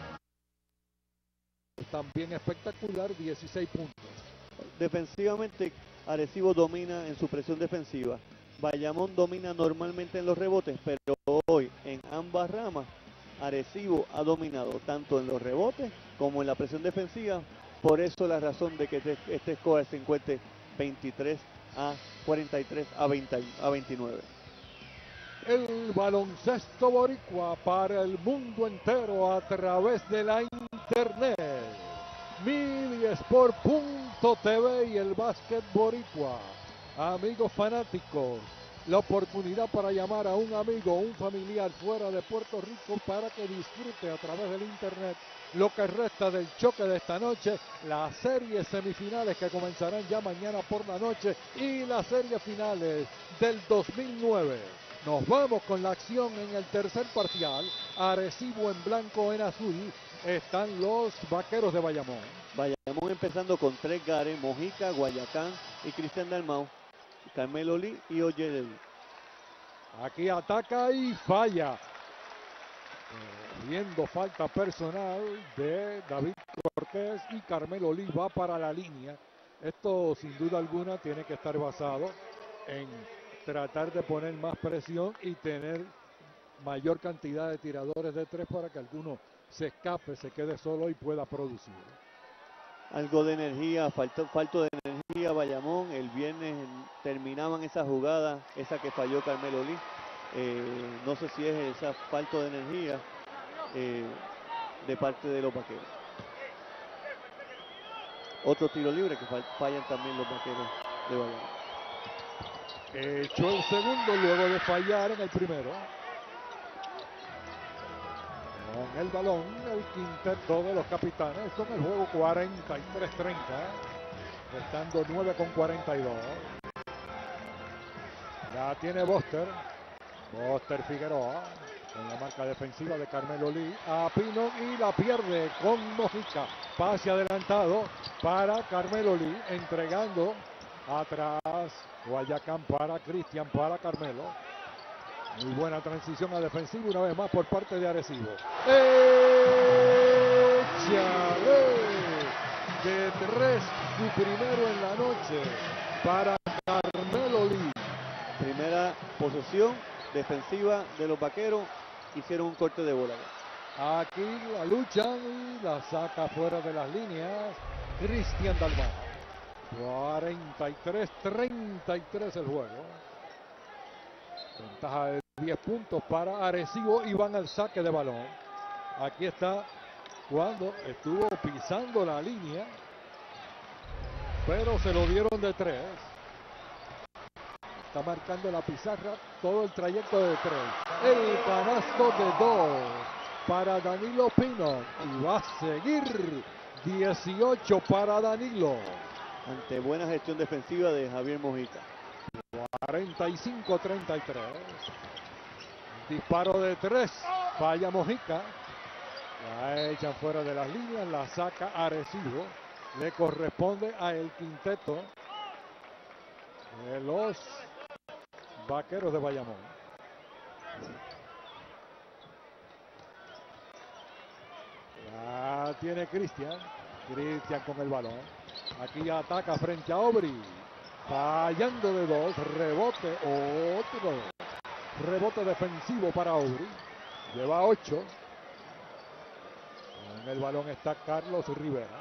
También espectacular, dieciséis puntos. Defensivamente, Arecibo domina en su presión defensiva. Bayamón domina normalmente en los rebotes, pero hoy en ambas ramas, Arecibo ha dominado tanto en los rebotes como en la presión defensiva. Por eso la razón de que este, este score se encuentre veintitrés a cuarenta y tres a veintinueve. El baloncesto boricua para el mundo entero a través de la internet. Milisport punto t v y el básquet boricua. Amigos fanáticos, la oportunidad para llamar a un amigo o un familiar fuera de Puerto Rico para que disfrute a través del internet lo que resta del choque de esta noche, las series semifinales que comenzarán ya mañana por la noche y las series finales del dos mil nueve. Nos vamos con la acción en el tercer parcial. Arecibo en blanco, en azul están los Vaqueros de Bayamón. Bayamón empezando con tres gares: Mojica, Guayacán y Cristian Dalmau, Carmelo Lee y Oyedel. Aquí ataca y falla. Eh, viendo falta personal de David Cortés y Carmelo Lee va para la línea. Esto sin duda alguna tiene que estar basado en tratar de poner más presión y tener mayor cantidad de tiradores de tres para que alguno se escape, se quede solo y pueda producir. Algo de energía, falta, falto de energía Bayamón. El viernes terminaban esa jugada, esa que falló Carmelo Lee. Eh, no sé si es esa falta de energía eh, de parte de los Vaqueros. Otro tiro libre que fallan también los Vaqueros de Bayamón. Echó el segundo luego de fallar en el primero. Con el balón, el quinteto de los Capitanes con el juego cuarenta y tres treinta. Restando nueve con cuarenta y dos. La tiene Buster. Buster Figueroa. Con la marca defensiva de Carmelo Lee. A Pino y la pierde con Mojica. Pase adelantado para Carmelo Lee. Entregando atrás. Guayacán para Cristian, para Carmelo. Muy buena transición a defensivo una vez más por parte de Arecibo. ¡Échale! De tres, su primero en la noche para Carmelo Lee. Primera posesión defensiva de los Vaqueros. Hicieron un corte de bola. Aquí la luchan y la saca fuera de las líneas Cristian Dalmau. cuarenta y tres treinta y tres el juego. Ventaja de diez puntos para Arecibo y van al saque de balón. Aquí está cuando estuvo pisando la línea, pero se lo dieron de tres. Está marcando la pizarra todo el trayecto de tres. El canasto de dos para Danilo Pino. Y va a seguir dieciocho para Danilo. Ante buena gestión defensiva de Javier Mojica. cuarenta y cinco a treinta y tres. Disparo de tres. Falla Mojica. La echan fuera de las líneas. La saca Arecibo. Le corresponde a el quinteto de los Vaqueros de Bayamón. La tiene Cristian. Cristian con el balón. Aquí ataca frente a Aubry. Fallando de dos. Rebote. Otro. Rebote defensivo para Aubry. Lleva ocho. En el balón está Carlos Rivera.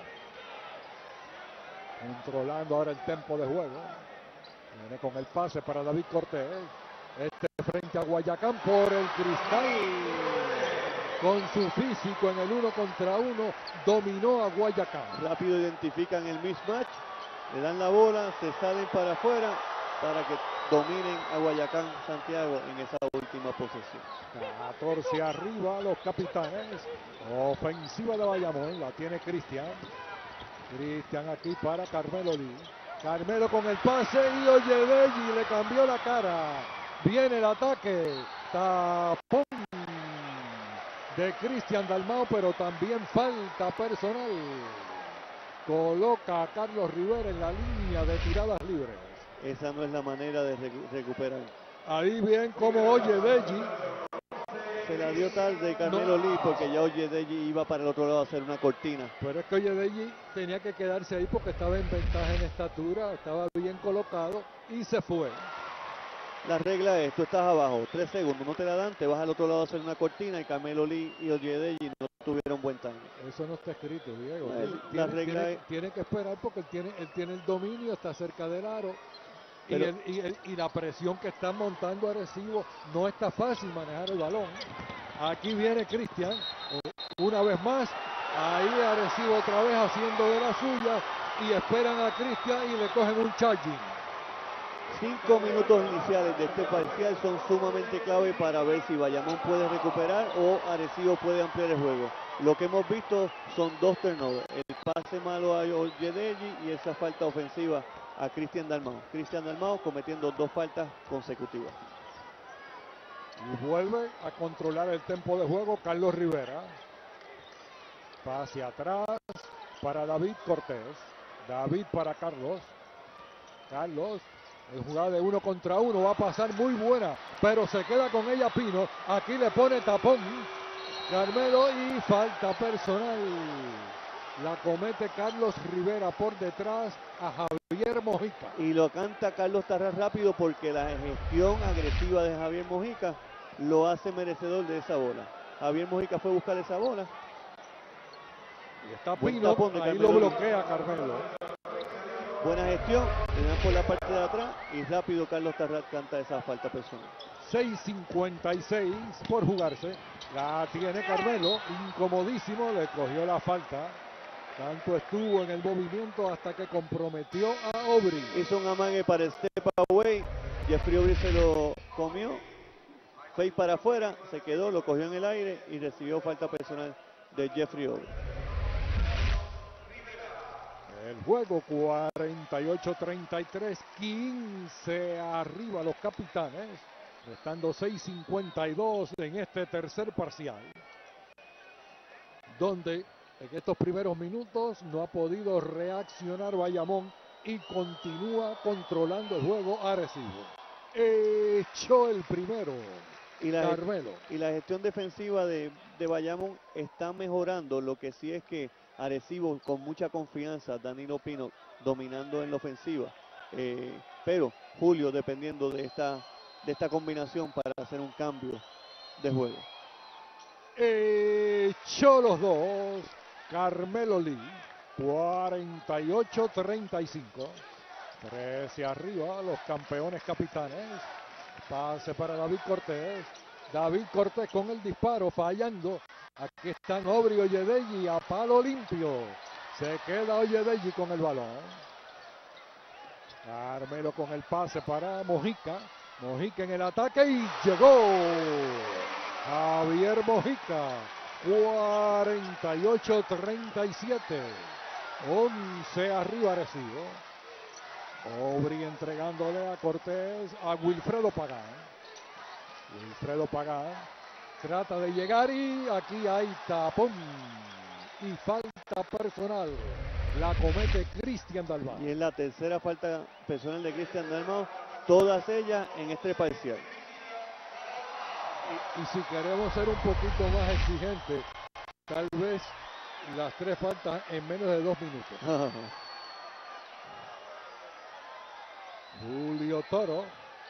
Controlando ahora el tempo de juego. Viene con el pase para David Cortés. Este frente a Guayacán por el Cristal. Con su físico en el uno contra uno. Dominó a Guayacán. Rápido identifican el mismatch. Le dan la bola. Se salen para afuera. Para que dominen a Guayacán Santiago en esa última posesión. catorce arriba los Capitanes. Ofensiva de Bayamón. La tiene Cristian. Cristian aquí para Carmelo Lee. Carmelo con el pase y Oyedeji le cambió la cara. Viene el ataque. Tapón de Cristian Dalmau, pero también falta personal. Coloca a Carlos Rivera en la línea de tiradas libres. Esa no es la manera de recu recuperar. Ahí bien como Oyedeji. Se la dio tarde Carmelo no. Lee porque ya Oyedeji iba para el otro lado a hacer una cortina. Pero es que Oyedeji tenía que quedarse ahí porque estaba en ventaja en estatura, estaba bien colocado y se fue. La regla es, tú estás abajo, tres segundos, no te la dan, te vas al otro lado a hacer una cortina y Carmelo Lee y Oyedeji no tuvieron buen timing. Eso no está escrito, Diego. La, tiene, la regla tiene, es... tiene que esperar porque él tiene, él tiene el dominio, está cerca del aro. Y, Pero, el, y, el, y la presión que está montando Arecibo, no está fácil manejar el balón. Aquí viene Cristian, una vez más, ahí Arecibo otra vez haciendo de la suya y esperan a Cristian y le cogen un charging. Cinco minutos iniciales de este parcial son sumamente clave para ver si Bayamón puede recuperar o Arecibo puede ampliar el juego. Lo que hemos visto son dos turnovers, el pase malo a Oyedeji y esa falta ofensiva a Cristian Dalmau. Cristian Dalmau cometiendo dos faltas consecutivas. Y vuelve a controlar el tempo de juego Carlos Rivera. Pase atrás para David Cortés. David para Carlos. Carlos, en jugada de uno contra uno, va a pasar muy buena, pero se queda con ella Pino. Aquí le pone tapón Carmelo y falta personal. La comete Carlos Rivera por detrás a Javier Mojica. Y lo canta Carlos Tarras rápido porque la gestión agresiva de Javier Mojica lo hace merecedor de esa bola. Javier Mojica fue a buscar esa bola. Y está Pino, ahí lo bloquea Carmelo. Buena gestión, le dan por la parte de atrás y rápido Carlos Tarras canta esa falta personal. seis cincuenta y seis por jugarse. La tiene Carmelo, incomodísimo, le cogió la falta. Tanto estuvo en el movimiento hasta que comprometió a Aubry. Hizo un amague para el step away. Jeffrey Aubry se lo comió. Fake para afuera, se quedó, lo cogió en el aire y recibió falta personal de Jeffrey Aubry. El juego cuarenta y ocho a treinta y tres, quince arriba los Capitanes. Restando seis cincuenta y dos en este tercer parcial. Donde en estos primeros minutos no ha podido reaccionar Bayamón y continúa controlando el juego Arecibo. Echó el primero y la, Carmelo. Y la gestión defensiva de, de Bayamón está mejorando. Lo que sí es que Arecibo con mucha confianza, Danilo Pino dominando en la ofensiva. Eh, pero Julio dependiendo de esta, de esta combinación para hacer un cambio de juego. Echó los dos. Carmelo Lee, cuarenta y ocho a treinta y cinco. trece arriba, los campeones Capitanes. Pase para David Cortés. David Cortés con el disparo, fallando. Aquí están Aubry y Oyedeji a palo limpio. Se queda Oyedeji con el balón. Carmelo con el pase para Mojica. Mojica en el ataque y llegó Javier Mojica. cuarenta y ocho treinta y siete. once arriba Arecibo. Aubry entregándole a Cortés a Wilfredo Pagán. Wilfredo Pagán trata de llegar y aquí hay tapón y falta personal. La comete Cristian Dalmau. Y es la tercera falta personal de Cristian Dalmau, todas ellas en este parcial. Y, y si queremos ser un poquito más exigentes, tal vez las tres faltas en menos de dos minutos. Julio Toro.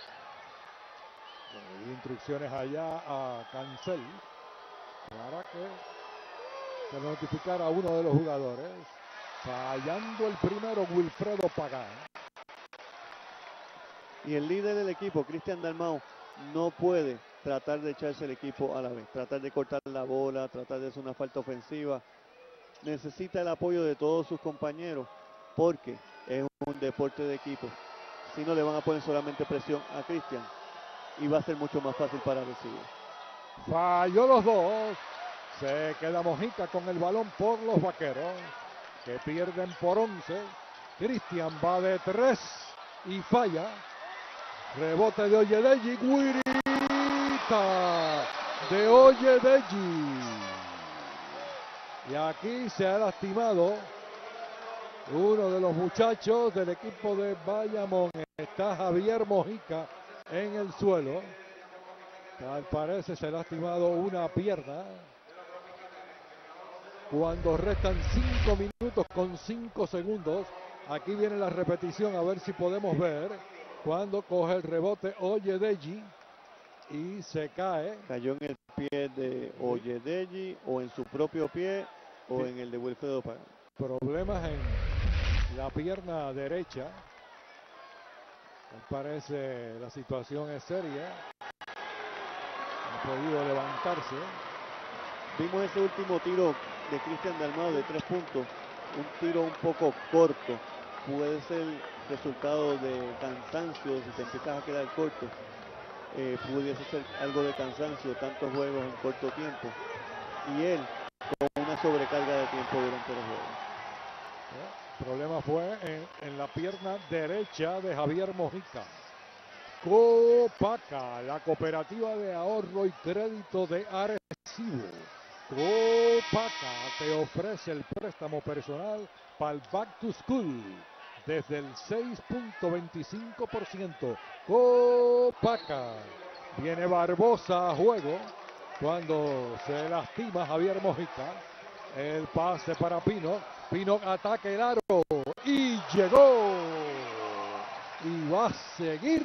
Hay instrucciones allá a Cancel para que se notificara a uno de los jugadores. Fallando el primero, Wilfredo Pagán. Y el líder del equipo, Cristian Dalmau, no puede tratar de echarse el equipo a la vez, tratar de cortar la bola, tratar de hacer una falta ofensiva. Necesita el apoyo de todos sus compañeros porque es un deporte de equipo. Si no, le van a poner solamente presión a Cristian y va a ser mucho más fácil para recibir. Falló los dos. Se queda Mojica con el balón por los Vaqueros, que pierden por once. Cristian va de tres y falla. Rebote de Oyedeji. Guirita de Oyedeji. Y aquí se ha lastimado uno de los muchachos del equipo de Bayamón. Está Javier Mojica en el suelo. Tal parece se ha lastimado una pierna. Cuando restan cinco minutos con cinco segundos. Aquí viene la repetición a ver si podemos ver. Cuando coge el rebote Oyedeji y se cae. Cayó en el pie de Oyedeji o en su propio pie o sí, en el de Wilfredo Pagán. Problemas en la pierna derecha. Me parece la situación es seria. No ha podido levantarse. Vimos ese último tiro de Cristian Dalmau de tres puntos. Un tiro un poco corto. Puede ser resultado de cansancio si te empiezas a quedar corto. Eh, pudiese ser algo de cansancio, tantos juegos en corto tiempo. Y él con una sobrecarga de tiempo durante los juegos. El problema fue en, en la pierna derecha de Javier Mojica. Copaca, la cooperativa de ahorro y crédito de Arecibo. Copaca te ofrece el préstamo personal para el Back to School desde el seis punto veinticinco por ciento. Copaca. Viene Barbosa a juego cuando se lastima Javier Mojica. El pase para Pino. Pino ataca el aro y llegó. Y va a seguir.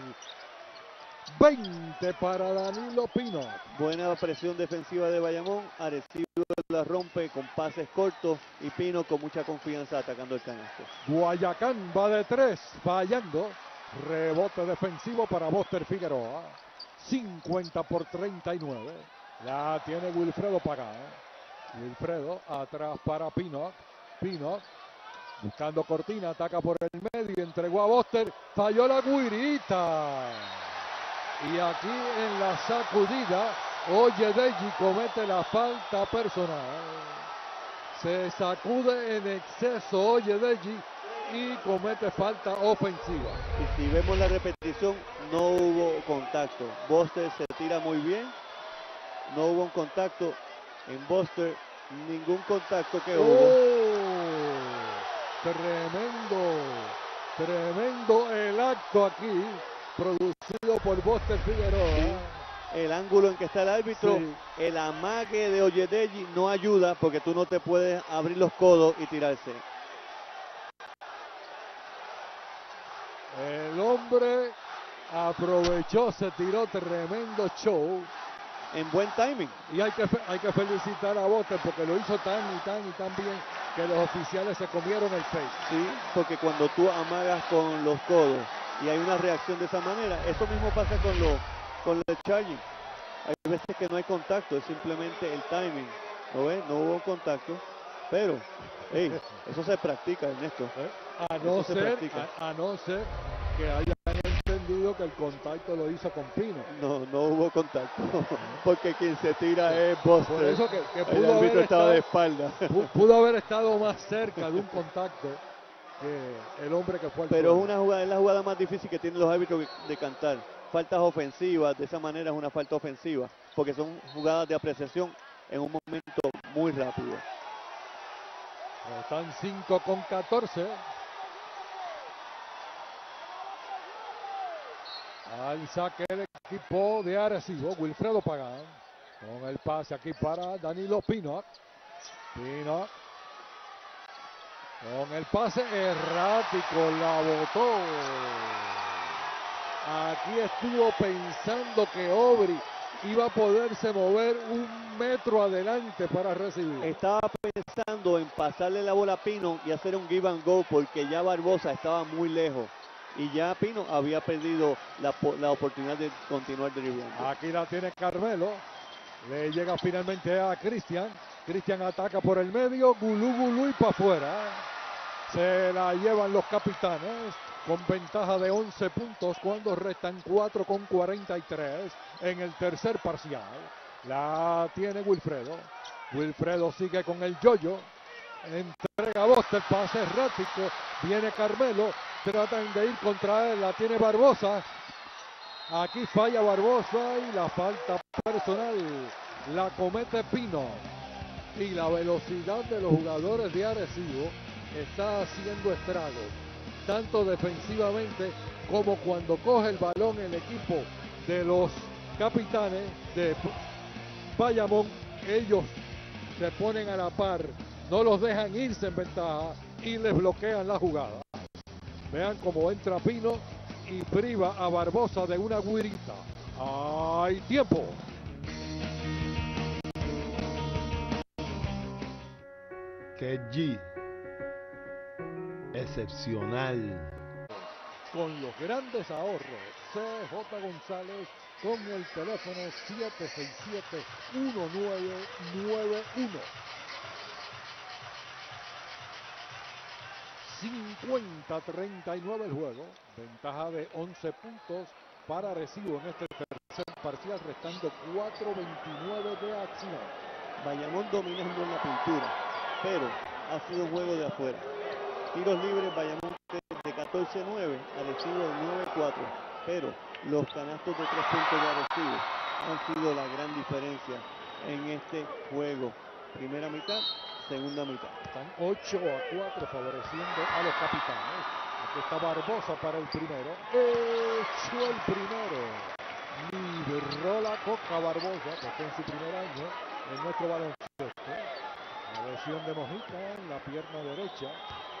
veinte para Danilo Pino. Buena presión defensiva de Bayamón. Arecibo la rompe con pases cortos y Pino con mucha confianza atacando el canasto. Guayacán va de tres, fallando. Rebote defensivo para Buster Figueroa. cincuenta por treinta y nueve. La tiene Wilfredo Pagán. Wilfredo atrás para Pino. Pino buscando cortina, ataca por el medio, entregó a Buster, falló la guirita. Y aquí en la sacudida, Oyedeji comete la falta personal. Se sacude en exceso Oyedeji y comete falta ofensiva. Y si vemos la repetición, no hubo contacto. Buster se tira muy bien, no hubo un contacto. En Buster, ningún contacto que oh, hubo. Tremendo, tremendo el acto aquí, producido por Buster Figueroa. Sí. El ángulo en que está el árbitro, sí, el amague de Oyedeji no ayuda porque tú no te puedes abrir los codos y tirarse. El hombre aprovechó, se tiró tremendo show. En buen timing. Y hay que, hay que felicitar a Buster porque lo hizo tan y tan y tan bien que los oficiales se comieron el fake. Sí, porque cuando tú amagas con los codos y hay una reacción de esa manera, eso mismo pasa con, lo, con el charging. Hay veces que no hay contacto, es simplemente el timing. ¿Lo ves? No hubo contacto, pero hey, eso se practica, Ernesto. A no, ser, a, a no ser que hayan entendido entendido que el contacto lo hizo con Pino. No, no hubo contacto, porque quien se tira es Buster. Por eso que, que El pudo, haber árbitro estaba estado, de espalda. pu- pudo haber estado más cerca de un contacto que el hombre que fue al Pero es suelo. una jugada, es la jugada más difícil que tienen los árbitros de cantar. Faltas ofensivas, de esa manera es una falta ofensiva, porque son jugadas de apreciación en un momento muy rápido. Están cinco con catorce. Al saque el equipo de Arecibo, Wilfredo Pagán. Con el pase aquí para Danilo Pinnock. Pinnock. Con el pase errático, la botó. Aquí estuvo pensando que Aubry iba a poderse mover un metro adelante para recibir. Estaba pensando en pasarle la bola a Pino y hacer un give and go, porque ya Barbosa estaba muy lejos. Y ya Pino había perdido la, la oportunidad de continuar driblando. Aquí la tiene Carmelo. Le llega finalmente a Cristian. Cristian ataca por el medio. Gulú, Gulú y para afuera. Se la llevan los capitanes con ventaja de once puntos cuando restan cuatro con cuarenta y tres en el tercer parcial. La tiene Wilfredo. Wilfredo sigue con el yoyo. Entrega a Buster, pase errático. Viene Carmelo. Tratan de ir contra él. La tiene Barbosa. Aquí falla Barbosa y la falta personal la comete Pino. Y la velocidad de los jugadores de Arecibo está haciendo estragos, tanto defensivamente como cuando coge el balón el equipo de los capitanes de Bayamón. Ellos se ponen a la par, no los dejan irse en ventaja y les bloquean la jugada. Vean cómo entra Pino y priva a Barbosa de una guirita. ¡Hay tiempo! Que G. Excepcional. Con los grandes ahorros, C J González con el teléfono siete seis siete, uno nueve nueve uno. cincuenta a treinta y nueve el juego, ventaja de once puntos para Arecibo en este tercer parcial, restando cuatro veintinueve de acción. Bayamón dominando en la pintura, pero ha sido un juego de afuera. Tiros libres, Bayamón de catorce nueve, Arecibo de nueve cuatro, pero los canastos de tres puntos de Arecibo han sido la gran diferencia en este juego. Primera mitad, segunda mitad. Están ocho a cuatro favoreciendo a los capitanes. Aquí está Barbosa para el primero. Hecho el primero. Libró la coca Barbosa, que está en su primer año en nuestro baloncesto. La lesión de Mojica en la pierna derecha.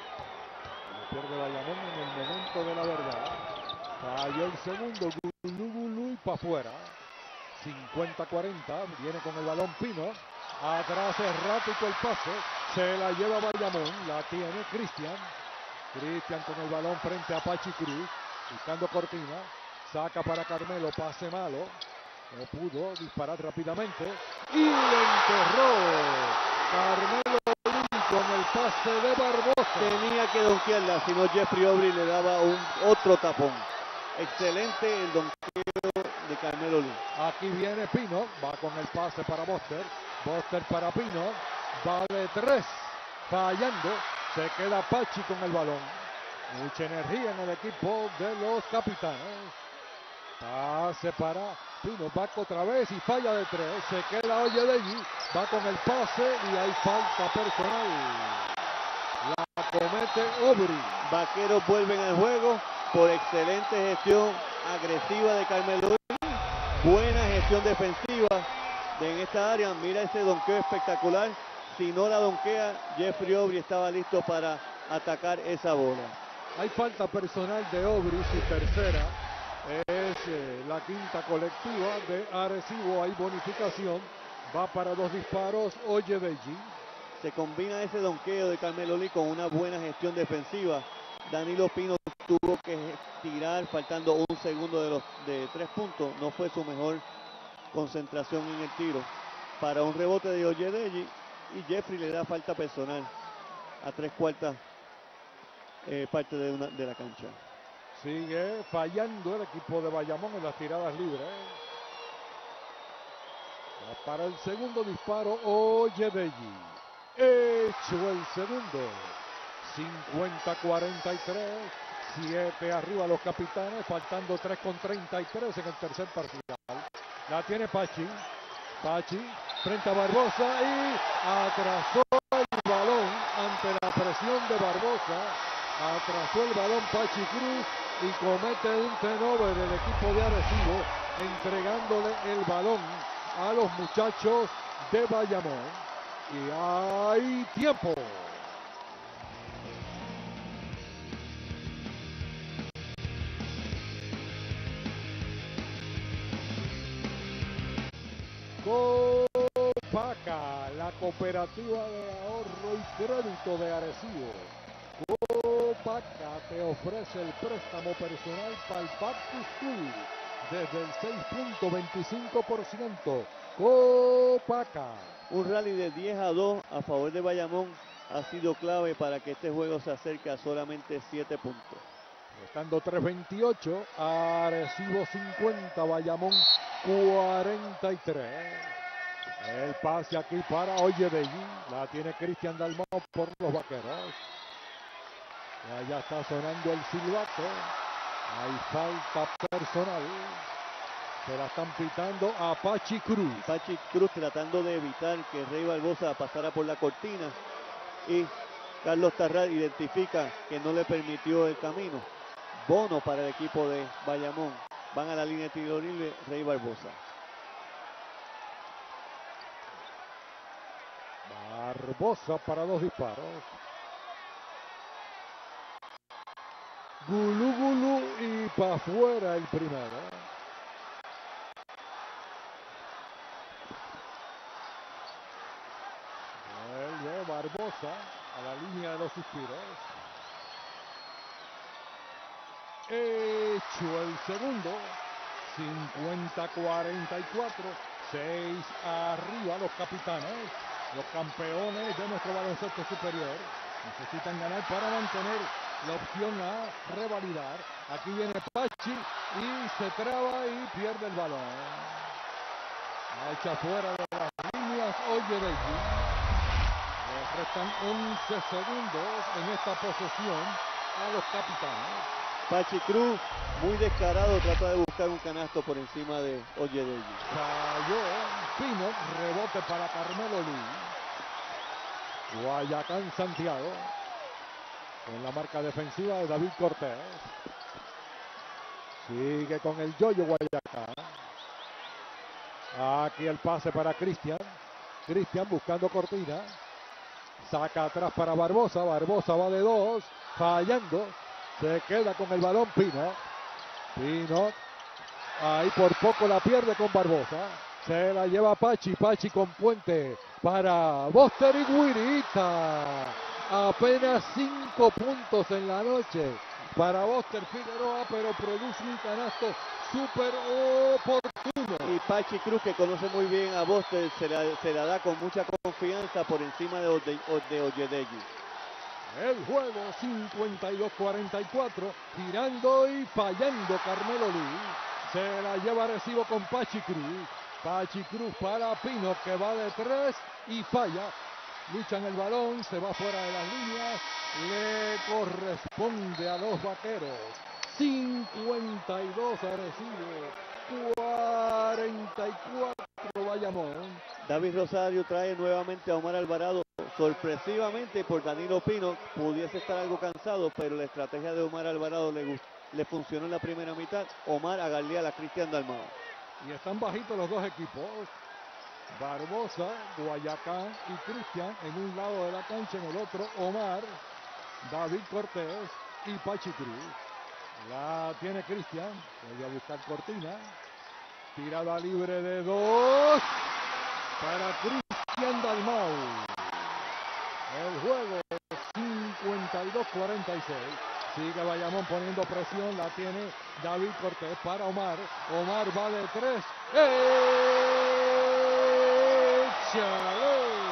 La pierde Bayamón en el momento de la verdad. Falló el segundo. Gulú, Gulú y para afuera. cincuenta a cuarenta. Viene con el balón Pino. Atrás errático el pase. Se la lleva Bayamón. La tiene Cristian. Cristian con el balón frente a Pachi Cruz. Buscando cortina. Saca para Carmelo. Pase malo. No pudo disparar rápidamente. Y le enterró. Carmelo con el pase de Barbosa. Tenía que donkearla, si no Jeffrey Aubry le daba un otro tapón. Excelente el donkeo de Carmelo Lee. Aquí viene Pino. Va con el pase para Buster. Buster para Pino. Va de tres. Fallando. Se queda Pachi con el balón. Mucha energía en el equipo de los capitanes. Pase para Pino. Va otra vez y falla de tres. Se queda Oyedegui. Va con el pase y hay falta personal. La comete Aubry. Vaqueros vuelven al juego por excelente gestión agresiva de Carmelo Lee. Buena gestión defensiva de en esta área. Mira ese donkeo espectacular. Si no la donkea, Jeffrey Aubry estaba listo para atacar esa bola. Hay falta personal de Aubry, su tercera. Es eh, la quinta colectiva de Arecibo. Hay bonificación. Va para dos disparos. Oyedegui. Se combina ese donkeo de Carmelo Lee con una buena gestión defensiva. Danilo Pino tuvo que tirar faltando un segundo de los de tres puntos. No fue su mejor concentración en el tiro. Para un rebote de Oyedegui, y Jeffrey le da falta personal a tres cuartas eh, parte de, una, de la cancha. Sigue fallando el equipo de Bayamón en las tiradas libres. Para el segundo disparo, Oyedeji. Hecho el segundo. cincuenta a cuarenta y tres. siete arriba los Capitanes, faltando tres con treinta y tres en el tercer parcial. La tiene Pachi. Pachi frente a Barbosa y atrasó el balón ante la presión de Barbosa. Atrasó el balón Pachi Cruz y comete un turnover del equipo de Arecibo, entregándole el balón a los muchachos de Bayamón. Y hay tiempo. Copaca, la cooperativa de ahorro y crédito de Arecibo. Copaca te ofrece el préstamo personal para el Back to School desde el seis punto veinticinco por ciento. Copaca. Un rally de diez a dos a favor de Bayamón ha sido clave para que este juego se acerque a solamente siete puntos. Estando tres veintiocho, Arecibo cincuenta, Bayamón cuarenta y tres. El pase aquí para Oyedeji. La tiene Cristian Dalmau por los Vaqueros. Y allá está sonando el silbato. Hay falta personal. Se la están pitando a Pachi Cruz. Pachi Cruz tratando de evitar que Rey Barbosa pasara por la cortina. Y Carlos Tarral identifica que no le permitió el camino. Bono para el equipo de Bayamón. Van a la línea de tiro libre Rey Barbosa. Barbosa para dos disparos. Gulú Gulú y para afuera el primero. Vuelve Barbosa a la línea de los suspiros. Hecho el segundo. cincuenta a cuarenta y cuatro. seis arriba los Capitanes. Los campeones de nuestro baloncesto superior necesitan ganar para mantener la opción a revalidar. Aquí viene Pachi y se traba y pierde el balón. La echa fuera de las líneas Oyedeji. Les restan once segundos en esta posesión a los Capitanes. Pachi Cruz, muy descarado, trata de buscar un canasto por encima de Oyedeji. Cayó Pino, rebote para Carmelo Lee. Guayacán Santiago. Con la marca defensiva de David Cortés. Sigue con el yoyo Guayacán. Aquí el pase para Cristian. Cristian buscando cortina. Saca atrás para Barbosa. Barbosa va de dos. Fallando. Se queda con el balón Pino. Pino. Ahí por poco la pierde con Barbosa. Se la lleva Pachi. Pachi con puente para Buster y Guirita. Apenas cinco puntos en la noche para Buster Figueroa, pero produce un canasto súper oportuno. Y Pachi Cruz, que conoce muy bien a Buster, se la, se la da con mucha confianza por encima de, de, de Oyedeji. El juego cincuenta y dos a cuarenta y cuatro, tirando y fallando Carmelo Lee. Se la lleva Recibo con Pachi Cruz. Pachi Cruz para Pino, que va de tres y falla. Luchan el balón, se va fuera de las líneas. Le corresponde a los Vaqueros. cincuenta y dos Arecibo, cuarenta y cuatro Bayamón. David Rosario trae nuevamente a Omar Alvarado. Sorpresivamente por Danilo Pino, pudiese estar algo cansado, pero la estrategia de Omar Alvarado le, le funcionó en la primera mitad. Omar a Garlial a Cristian Dalmau. Y están bajitos los dos equipos. Barbosa, Guayacán y Cristian en un lado de la cancha, en el otro Omar, David Cortés y Pachi Cruz. La tiene Cristian, voy a buscar cortina. Tirada libre de dos para Cristian Dalmau. El juego cincuenta y dos a cuarenta y seis. Sigue Bayamón poniendo presión, la tiene David Cortés para Omar. Omar va de tres. ¡Échale!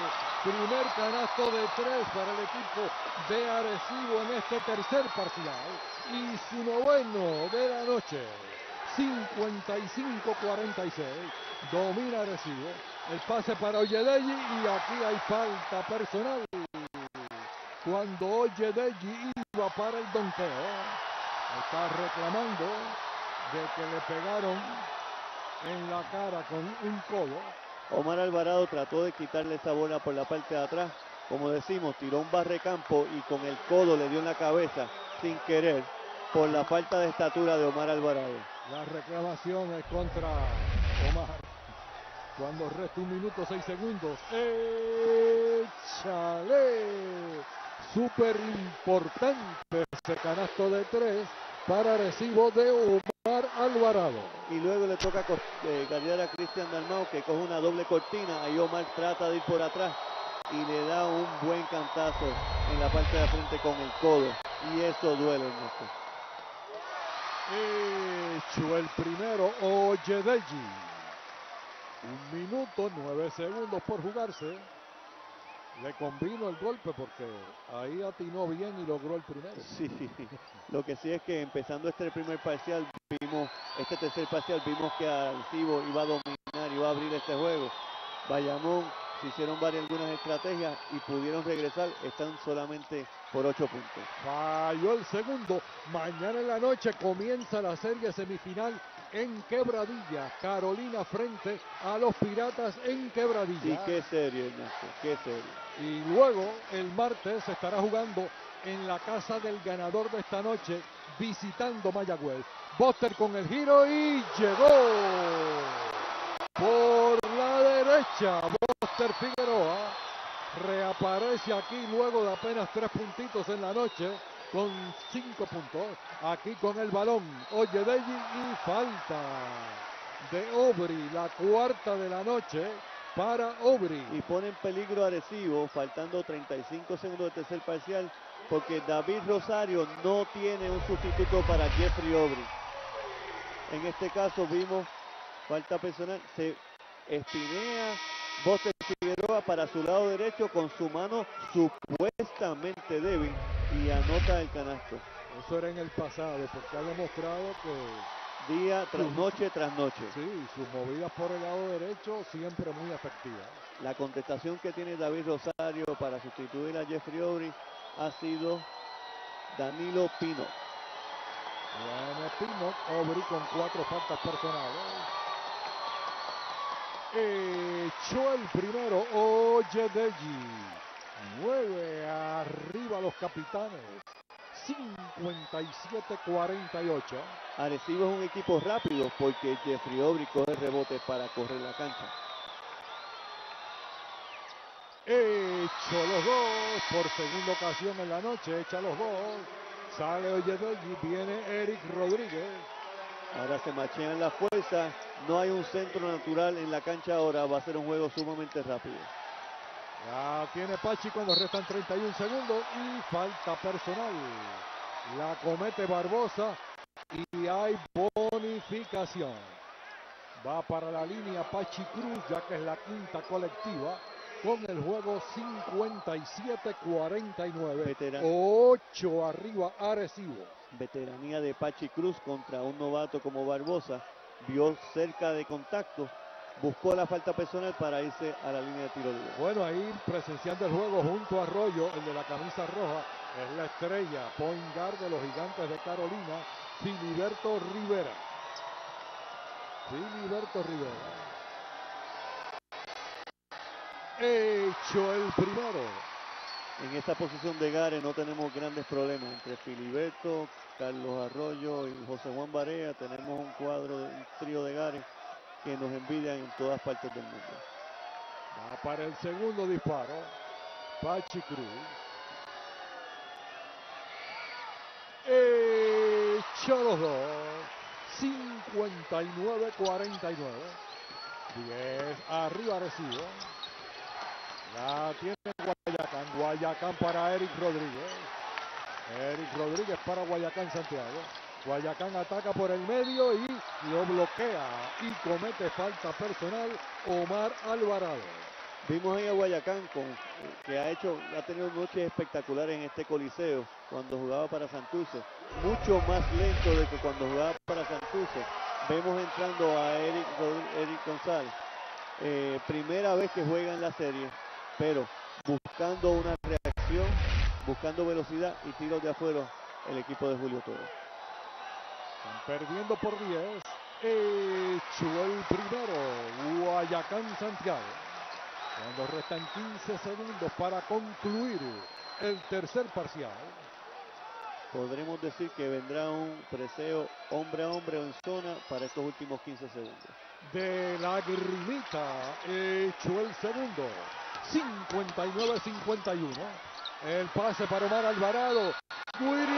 primer canasto de tres para el equipo de Arecibo en este tercer parcial y su noveno de la noche. cincuenta y cinco cuarenta y seis, domina Arecibo. El pase para Oyedeji y aquí hay falta personal. Cuando Oyedeji iba para el donqueo, está reclamando de que le pegaron en la cara con un codo. Omar Alvarado trató de quitarle esa bola por la parte de atrás. Como decimos, tiró un barrecampo y con el codo le dio en la cabeza sin querer por la falta de estatura de Omar Alvarado. La reclamación es contra Omar. Cuando resta un minuto seis segundos. ¡Échale! Súper importante ese canasto de tres para Arecibo de Omar Alvarado. Y luego le toca eh, guiar a Cristian Dalmau, que coge una doble cortina. Ahí Omar trata de ir por atrás y le da un buen cantazo en la parte de la frente con el codo. Y eso duele, Ernesto. Hecho el primero, Oyedeji. Un minuto, nueve segundos por jugarse. Le convino el golpe porque ahí atinó bien y logró el primero. Sí, lo que sí es que empezando este primer parcial, vimos, este tercer parcial, vimos que Arecibo iba a dominar, iba a abrir este juego. Bayamón se hicieron varias algunas estrategias y pudieron regresar, están solamente por ocho puntos. Falló el segundo. Mañana en la noche comienza la serie semifinal en Quebradilla. Carolina frente a los Piratas en Quebradilla. Y qué serie, Ernesto, qué serie. Y luego el martes se estará jugando en la casa del ganador de esta noche, visitando Mayagüez. Buster con el giro y llegó por la derecha. Buster Figueroa reaparece aquí luego de apenas tres puntitos en la noche con cinco puntos. Aquí con el balón Oyedeji y falta de Aubry, la cuarta de la noche para Aubry. Y pone en peligro a Arecibo, faltando treinta y cinco segundos de tercer parcial, porque David Rosario no tiene un sustituto para Jeffrey Aubry. En este caso vimos falta personal, se espinea Buster Figueroa para su lado derecho con su mano supuestamente débil y anota el canasto. Eso era en el pasado porque ha demostrado que día tras noche tras noche. Sí, sus movidas por el lado derecho siempre muy efectivas. La contestación que tiene David Rosario para sustituir a Jeffrey Aubry ha sido Danilo Pino. Viene Pino, Aubry con cuatro faltas personales. Echó el primero Oyedeji. Nueve arriba los capitanes. cincuenta y siete cuarenta y ocho. Arecibo es un equipo rápido porque Jeffrey Aubry coge rebote para correr la cancha. Hecho los dos por segunda ocasión en la noche, echa los dos. Sale Oyedeji, viene Eric Rodríguez. Ahora se machean la fuerza, no hay un centro natural en la cancha ahora, va a ser un juego sumamente rápido. Ya tiene Pachi cuando restan treinta y un segundos y falta personal. La comete Barbosa y hay bonificación. Va para la línea Pachi Cruz, ya que es la quinta colectiva, con el juego cincuenta y siete cuarenta y nueve. Veteran- ocho arriba Arecibo. Veteranía de Pachi Cruz contra un novato como Barbosa. Vio cerca de contacto, buscó la falta personal para irse a la línea de tiro libre. Bueno, ahí presenciando el juego junto a Arroyo, el de la camisa roja, es la estrella, point guard de los Gigantes de Carolina, Filiberto Rivera. Filiberto Rivera. Hecho el primero. En esta posición de Gare no tenemos grandes problemas entre Filiberto, Carlos Arroyo y José Juan Barea. Tenemos un cuadro, de, un trío de Gare que nos envidian en todas partes del mundo. Va para el segundo disparo. Pachi Cruz. Hecho los dos. cincuenta y nueve cuarenta y nueve. diez arriba Arecibo. La tiene Guayacán. Guayacán para Eric Rodríguez. Eric Rodríguez para Guayacán Santiago. Guayacán ataca por el medio y lo bloquea y comete falta personal Omar Alvarado. Vimos ahí a Guayacán con, que ha hecho, ha tenido noches espectaculares en este coliseo cuando jugaba para Santurce, mucho más lento de que cuando jugaba para Santurce. Vemos entrando a Eric, Eric González, eh, primera vez que juega en la serie, pero buscando una reacción, buscando velocidad y tiros de afuera el equipo de Julio Torres. Están perdiendo por diez. Hecho el primero, Guayacán Santiago. Cuando restan quince segundos para concluir el tercer parcial. Podremos decir que vendrá un preseo hombre a hombre en zona para estos últimos quince segundos. De Lagrimita, hecho el segundo. cincuenta y nueve cincuenta y uno. El pase para Omar Alvarado. ¡Guirita!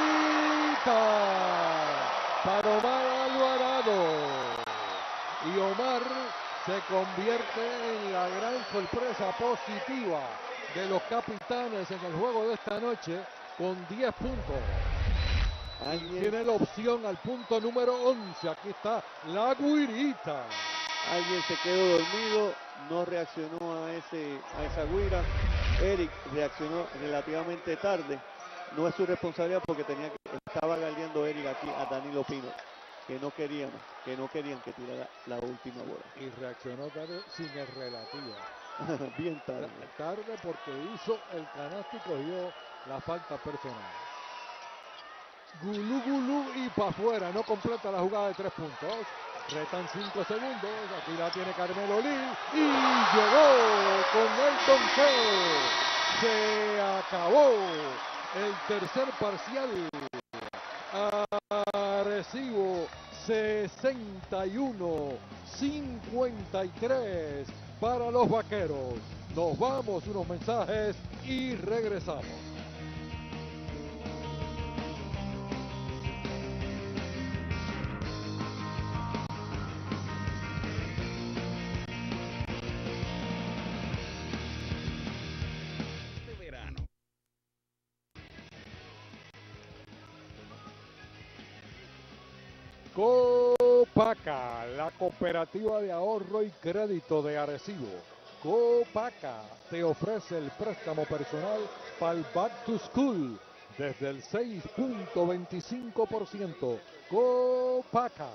Para Omar Alvarado. Y Omar se convierte en la gran sorpresa positiva de los Capitanes en el juego de esta noche con diez puntos. ¿Alguien? Tiene la opción al punto número once. Aquí está la Guirita. Alguien se quedó dormido, no reaccionó a, ese, a esa guira. Eric reaccionó relativamente tarde. No es su responsabilidad porque tenía que, estaba galdeando Eric aquí a Danilo Pino, que no querían, que no querían que tirara la última bola. Y reaccionó tarde sin el relativo. Bien tarde. Tarde porque hizo el canasto y cogió la falta personal. Gulú, gulú y para afuera. No completa la jugada de tres puntos. Restan cinco segundos. Aquí la tiene Carmelo Lee. Y llegó con el donceo. Se acabó el tercer parcial. Arecibo sesenta y uno cincuenta y tres para los Vaqueros. Nos vamos, unos mensajes y regresamos. Copaca, la cooperativa de ahorro y crédito de Arecibo. Copaca te ofrece el préstamo personal para el Back to School desde el seis punto veinticinco por ciento. Copaca.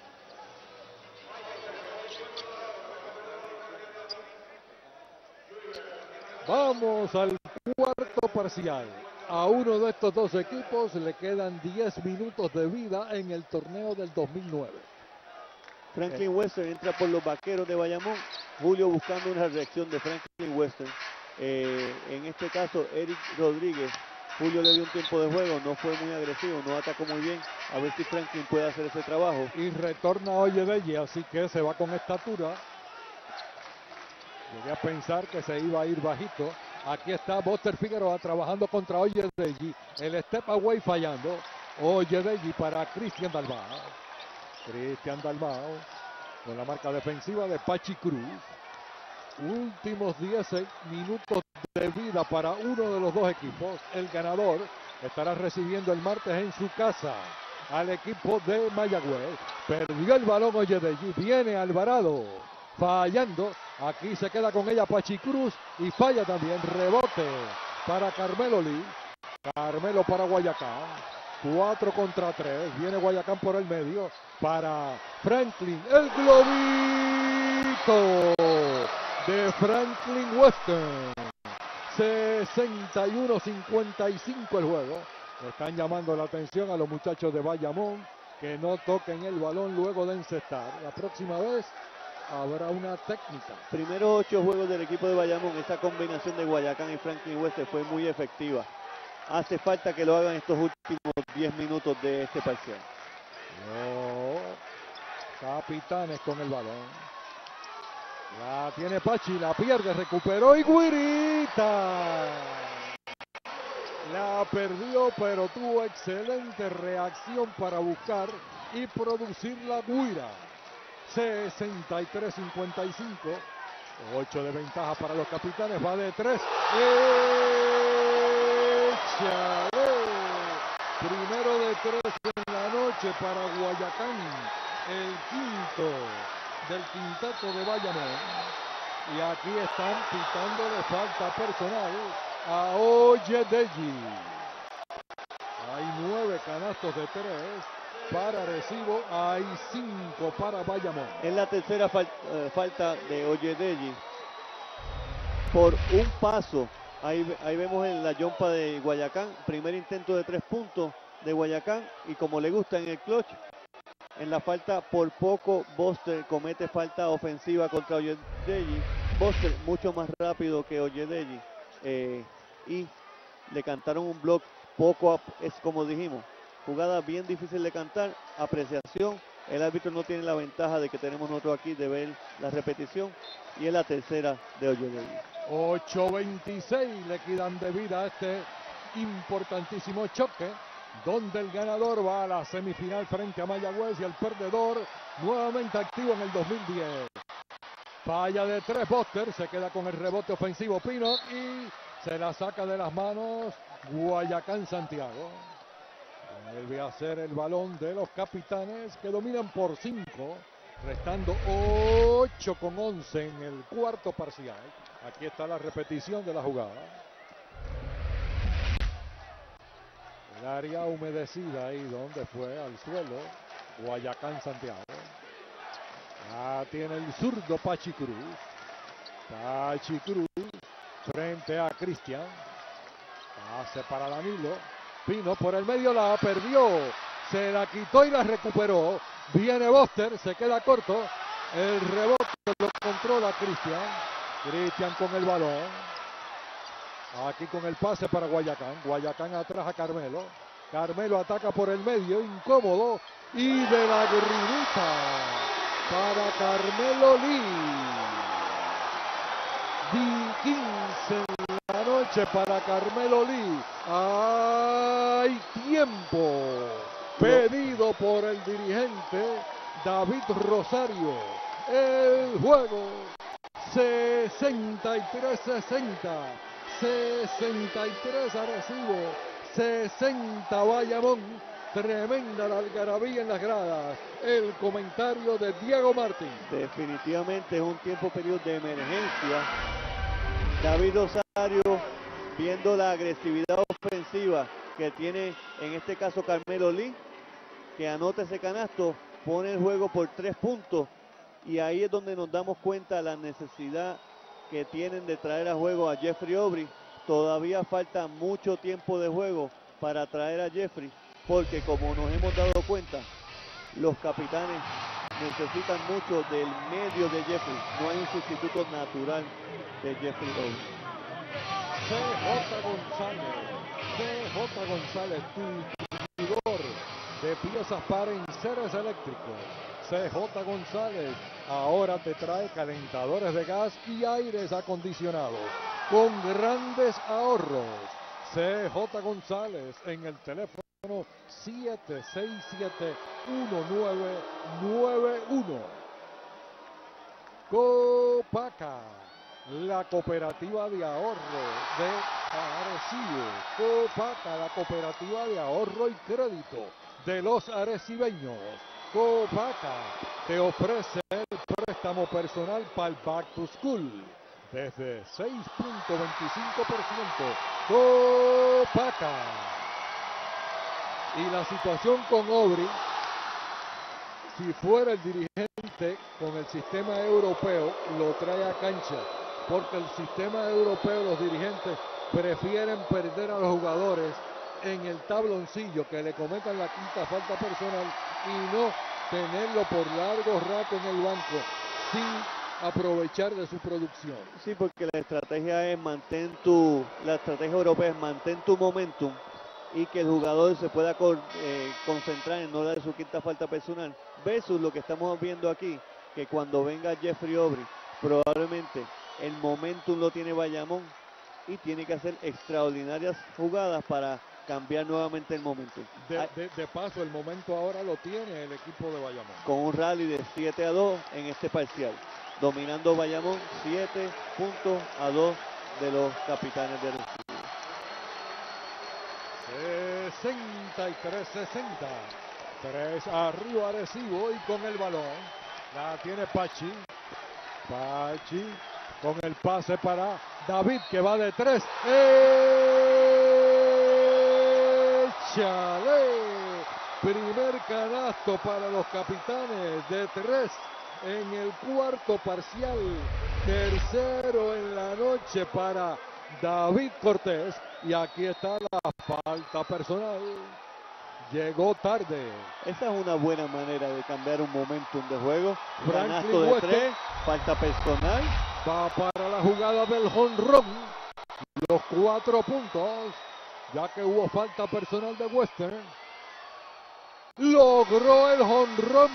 Vamos al cuarto parcial. A uno de estos dos equipos le quedan diez minutos de vida en el torneo del dos mil nueve. Franklin Western entra por los Vaqueros de Bayamón. Julio buscando una reacción de Franklin Western. Eh, en este caso, Eric Rodríguez. Julio le dio un tiempo de juego, no fue muy agresivo, no atacó muy bien. A ver si Franklin puede hacer ese trabajo. Y retorna Oyedelli, así que se va con estatura. Llegué a pensar que se iba a ir bajito. Aquí está Buster Figueroa trabajando contra Oyedelli. El step away fallando. Oyedelli para Cristian Dalmao. Cristian Dalmao con la marca defensiva de Pachi Cruz. Últimos diez minutos de vida para uno de los dos equipos. El ganador estará recibiendo el martes en su casa al equipo de Mayagüez. Perdió el balón Oyedelli. Viene Alvarado fallando. Aquí se queda con ella Pachi Cruz y falla también. Rebote para Carmelo Lee. Carmelo para Guayacán. cuatro contra tres. Viene Guayacán por el medio para Franklin. El globito de Franklin Western. sesenta y uno cincuenta y cinco el juego. Están llamando la atención a los muchachos de Bayamón que no toquen el balón luego de encestar. La próxima vez habrá una técnica. Primeros ocho juegos del equipo de Bayamón, esa combinación de Guayacán y Franklin Western fue muy efectiva. Hace falta que lo hagan estos últimos diez minutos de este parcial. No. Capitanes con el balón. La tiene Pachi, la pierde, recuperó y Guirita. La perdió, pero tuvo excelente reacción para buscar y producir la Guira. sesenta y tres cincuenta y cinco. ocho de ventaja para los Capitanes. Va de tres. Échale. Primero de tres en la noche para Guayacán. El quinto del quinteto de Bayamón. Y aquí están pitándole falta personal a Oyedeji. Hay nueve canastos de tres para Arecibo, hay cinco para Bayamón. Es la tercera fal eh, falta de Oyedeji. Por un paso, ahí, ahí vemos en la yompa de Guayacán, primer intento de tres puntos de Guayacán, y como le gusta en el clutch, en la falta por poco, Buster comete falta ofensiva contra Oyedeji. Buster mucho más rápido que Oyedeji, eh, y le cantaron un block poco, a, es como dijimos, jugada bien difícil de cantar, apreciación. El árbitro no tiene la ventaja de que tenemos nosotros aquí de ver la repetición, y es la tercera de Oyedeji. ocho veintiséis le quedan de vida a este importantísimo choque, donde el ganador va a la semifinal frente a Mayagüez y el perdedor nuevamente activo en el dos mil diez. Falla de tres Buster, se queda con el rebote ofensivo Pino y se la saca de las manos Guayacán Santiago. Vuelve a ser el balón de los capitanes, que dominan por cinco, restando ocho con once en el cuarto parcial. Aquí está la repetición de la jugada. El área humedecida ahí donde fue al suelo Guayacán Santiago. Ya tiene el zurdo Pachi Cruz. Pachi Cruz frente a Cristian. Pase para Danilo. Pino por el medio, la perdió. Se la quitó y la recuperó. Viene Buster, se queda corto. El rebote lo controla Cristian. Cristian con el balón. Aquí con el pase para Guayacán. Guayacán atrás a Carmelo. Carmelo ataca por el medio, incómodo. Y de la grinita para Carmelo Lee. Di quince en la noche para Carmelo Lee. Hay tiempo pedido por el dirigente David Rosario. El juego sesenta y tres sesenta. sesenta y tres Arecibo, sesenta Bayamón. Tremenda la algarabía en las gradas. El comentario de Diego Martín. Definitivamente es un tiempo periodo de emergencia. David Rosario, viendo la agresividad ofensiva que tiene en este caso Carmelo Lee, que anota ese canasto, pone el juego por tres puntos, y ahí es donde nos damos cuenta la necesidad que tienen de traer a juego a Jeffrey Aubrey. Todavía falta mucho tiempo de juego para traer a Jeffrey, porque como nos hemos dado cuenta, los capitanes necesitan mucho del medio de Jeffrey. No hay un sustituto natural de Jeffrey Aubrey. C J González, C J González, tu distribuidor de piezas para enseres eléctricos. C J González ahora te trae calentadores de gas y aires acondicionados con grandes ahorros. C J González en el teléfono siete seis siete, uno nueve nueve uno. Copaca, la cooperativa de ahorro de Arecibo. Copaca, la cooperativa de ahorro y crédito de los arecibeños. Copaca te ofrece el préstamo personal para el Back to School desde seis punto veinticinco por ciento. Copaca. Y la situación con Aubrey, si fuera el dirigente con el sistema europeo, lo trae a cancha, porque el sistema europeo, los dirigentes prefieren perder a los jugadores en el tabloncillo, que le cometan la quinta falta personal, y no tenerlo por largo rato en el banco sin aprovechar de su producción. Sí, porque la estrategia es mantén tu, la estrategia europea es mantén tu momentum y que el jugador se pueda con, eh, concentrar en no dar su quinta falta personal, versus lo que estamos viendo aquí, que cuando venga Jeffrey Aubrey, probablemente el momentum lo tiene Bayamón y tiene que hacer extraordinarias jugadas para cambiar nuevamente el momento. De, de, de paso, el momento ahora lo tiene el equipo de Bayamón. Con un rally de siete a dos en este parcial, dominando Bayamón siete puntos a dos de los capitanes de Arecibo. sesenta y tres sesenta. tres arriba Arecibo y con el balón. La tiene Pachi. Pachi con el pase para David, que va de tres. ¡Échale! Primer canasto para los Capitanes de tres en el cuarto parcial. Tercero en la noche para David Cortés. Y aquí está la falta personal. Llegó tarde. Esa es una buena manera de cambiar un momentum de juego. Franklin Canasto de Weston tres, falta personal. va para la jugada del jonrón. Los cuatro puntos, ya que hubo falta personal de Western. Logró el jonrón.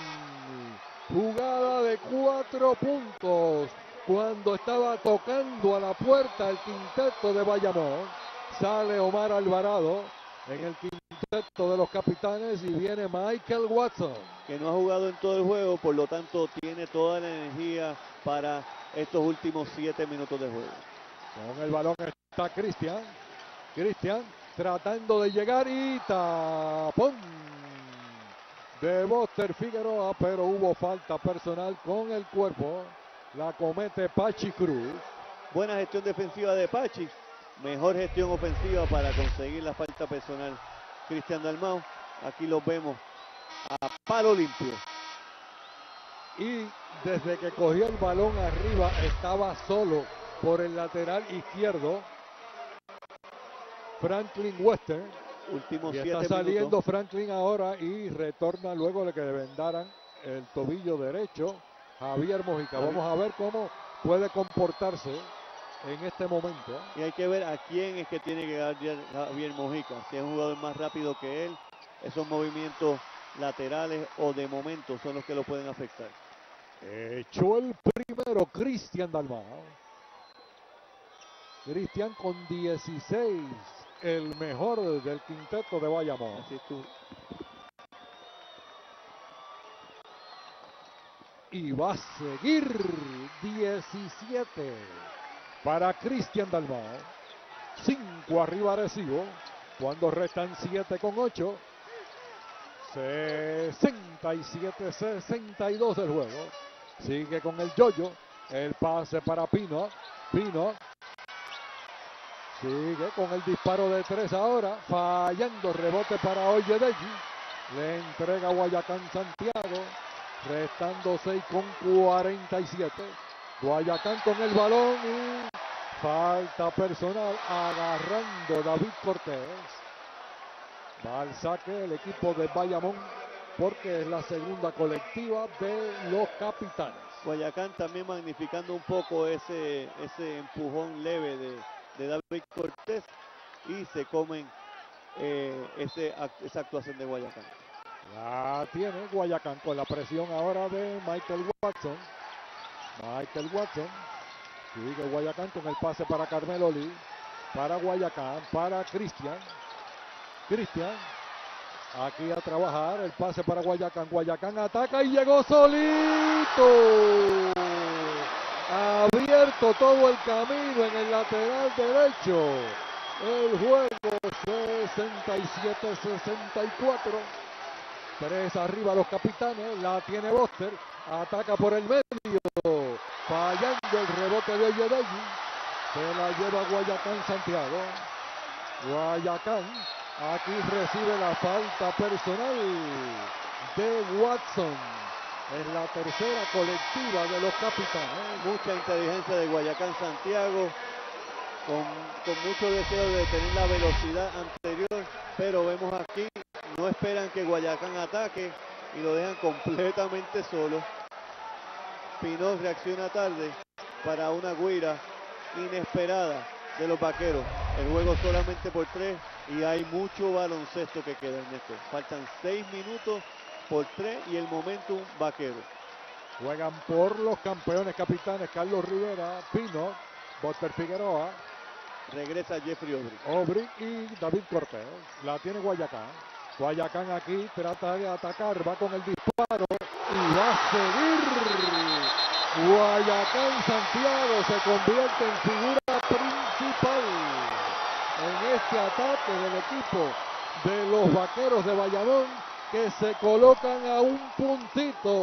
Jugada de cuatro puntos. Cuando estaba tocando a la puerta el quinteto de Bayamón, sale Omar Alvarado en el quinteto de los Capitanes y viene Michael Watson, Que no ha jugado en todo el juego, por lo tanto tiene toda la energía para estos últimos siete minutos de juego. Con el balón está Cristian. Cristian tratando de llegar y tapón de Buster Figueroa, pero hubo falta personal con el cuerpo. La comete Pachi Cruz. Buena gestión defensiva de Pachi. Mejor gestión ofensiva para conseguir la falta personal. Cristian Dalmau. Aquí los vemos a palo limpio. Y desde que cogió el balón arriba estaba solo por el lateral izquierdo Franklin Western. Últimos Y siete está saliendo minutos. Franklin ahora y retorna luego de que le vendaran el tobillo derecho Javier Mojica. Vamos a ver cómo puede comportarse en este momento. Y hay que ver a quién es que tiene que ganar Javier Mojica. Si es un jugador más rápido que él, esos movimientos laterales o de momento son los que lo pueden afectar. Echó el primero Cristian Dalmau. Cristian con dieciséis, el mejor del quinteto de Bayamón. Así tú. Y va a seguir diecisiete para Cristian Dalmau. cinco arriba Arecibo. Cuando restan siete con ocho. sesenta y siete sesenta y dos del juego. Sigue con el yoyo. El pase para Pino. Pino. Sigue con el disparo de tres ahora. Fallando. Rebote para Oyedeji. Le entrega a Guayacán Santiago. Restando seis con cuarenta y siete. Guayacán con el balón y falta personal agarrando David Cortés. Va al saque el equipo de Bayamón porque es la segunda colectiva de los Capitanes. Guayacán también magnificando un poco ese, ese empujón leve de, de David Cortés y se comen eh, ese, esa actuación de Guayacán. La tiene Guayacán con la presión ahora de Michael Watson. Michael Watson. Sigue Guayacán con el pase para Carmelo Lee. Para Guayacán, para Cristian. Cristian. Aquí a trabajar. El pase para Guayacán. Guayacán ataca y llegó solito. Abierto todo el camino en el lateral derecho. El juego sesenta y siete sesenta y cuatro. Tres arriba los Capitanes, la tiene Buster, ataca por el medio, fallando el rebote de Oyedeji, se la lleva Guayacán Santiago. Guayacán, aquí recibe la falta personal de Watson, en la tercera colectiva de los Capitanes. Mucha inteligencia de Guayacán Santiago, con, con mucho deseo de tener la velocidad anterior, pero vemos aquí, no esperan que Guayacán ataque y lo dejan completamente solo. Pinot reacciona tarde para una guira inesperada de los Vaqueros. El juego solamente por tres y hay mucho baloncesto que queda en esto. Faltan seis minutos por tres y el momentum Vaquero. Juegan por los campeones Capitanes Carlos Rivera, Pino, Buster Figueroa. Regresa Jeffrey Obrick. Obrick y David Cortés. La tiene Guayacán. Guayacán aquí trata de atacar, va con el disparo y va a seguir. Guayacán Santiago se convierte en figura principal en este ataque del equipo de los Vaqueros de Bayamón, que se colocan a un puntito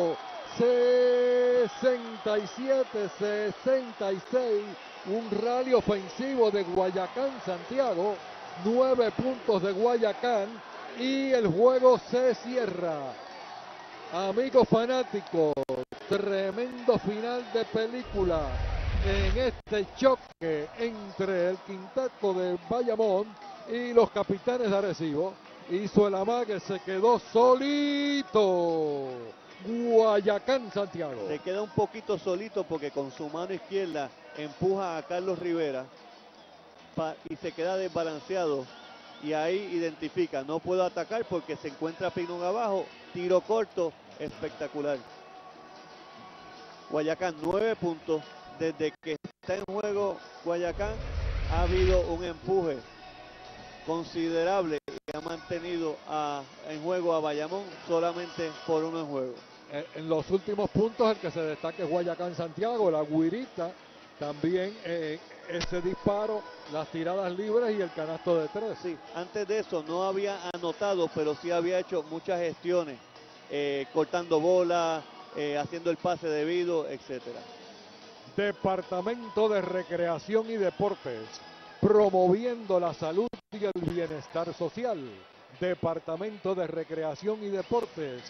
sesenta y siete sesenta y seis. Un rally ofensivo de Guayacán Santiago. Nueve puntos de Guayacán y el juego se cierra. Amigos fanáticos, tremendo final de película en este choque entre el quinteto de Bayamón y los Capitanes de Arecibo. Hizo el amague, se quedó solito Guayacán Santiago. Se queda un poquito solito porque con su mano izquierda empuja a Carlos Rivera y se queda desbalanceado. Y ahí identifica, no puedo atacar porque se encuentra Pinón abajo. Tiro corto, espectacular. Guayacán, nueve puntos. Desde que está en juego Guayacán ha habido un empuje considerable que ha mantenido a, en juego a Bayamón solamente por uno en juego. En, en los últimos puntos el que se destaca es Guayacán Santiago, la guirita, también eh, ese disparo, las tiradas libres y el canasto de tres. Sí, antes de eso no había anotado, pero sí había hecho muchas gestiones, eh, cortando bolas, eh, haciendo el pase debido, etcétera. Departamento de Recreación y Deportes, promoviendo la salud y el bienestar social. Departamento de Recreación y Deportes.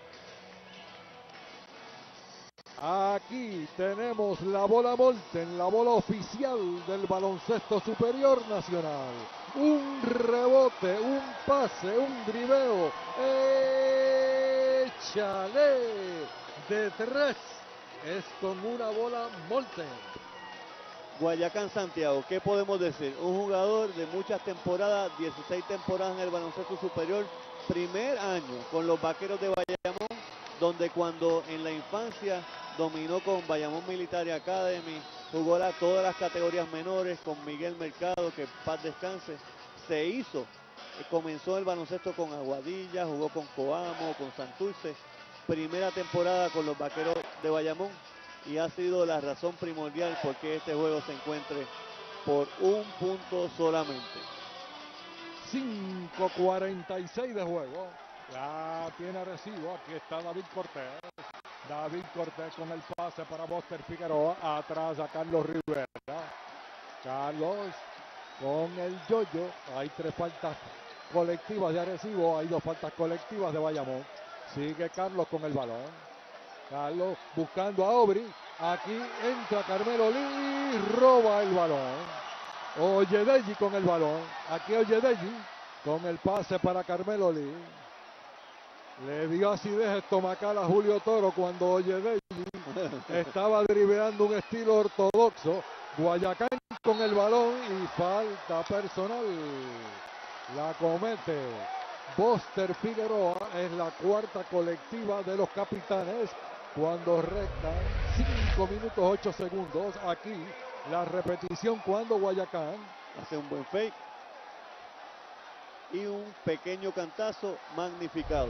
Aquí tenemos la bola Molten, la bola oficial del baloncesto superior nacional. Un rebote, un pase, un driveo. ¡Échale! De tres. Es con una bola Molten. Guayacán Santiago, ¿qué podemos decir? Un jugador de muchas temporadas, dieciséis temporadas en el baloncesto superior, primer año con los Vaqueros de Bayamón, donde cuando en la infancia dominó con Bayamón Military Academy, jugó la, todas las categorías menores con Miguel Mercado, que paz descanse, se hizo, eh, comenzó el baloncesto con Aguadilla, jugó con Coamo, con Santurce, primera temporada con los Vaqueros de Bayamón, y ha sido la razón primordial por qué este juego se encuentre por un punto solamente. cinco cuarenta y seis de juego. La tiene Arecibo. Aquí está David Cortés. David Cortés con el pase para Buster Figueroa. Atrás a Carlos Rivera. Carlos con el yoyo. Hay tres faltas colectivas de Arecibo. Hay dos faltas colectivas de Bayamón. Sigue Carlos con el balón. Carlos buscando a Aubry. Aquí entra Carmelo Lee y roba el balón. Oyedeji con el balón. Aquí Oyedeji con el pase para Carmelo Lee. Le dio acidez estomacal a Julio Toro cuando Oyedeji estaba dribleando un estilo ortodoxo. Guayacán con el balón y falta personal. La comete Buster Figueroa. Es la cuarta colectiva de los Capitanes cuando restan cinco minutos ocho segundos. Aquí la repetición cuando Guayacán hace un buen fake y un pequeño cantazo magnificado.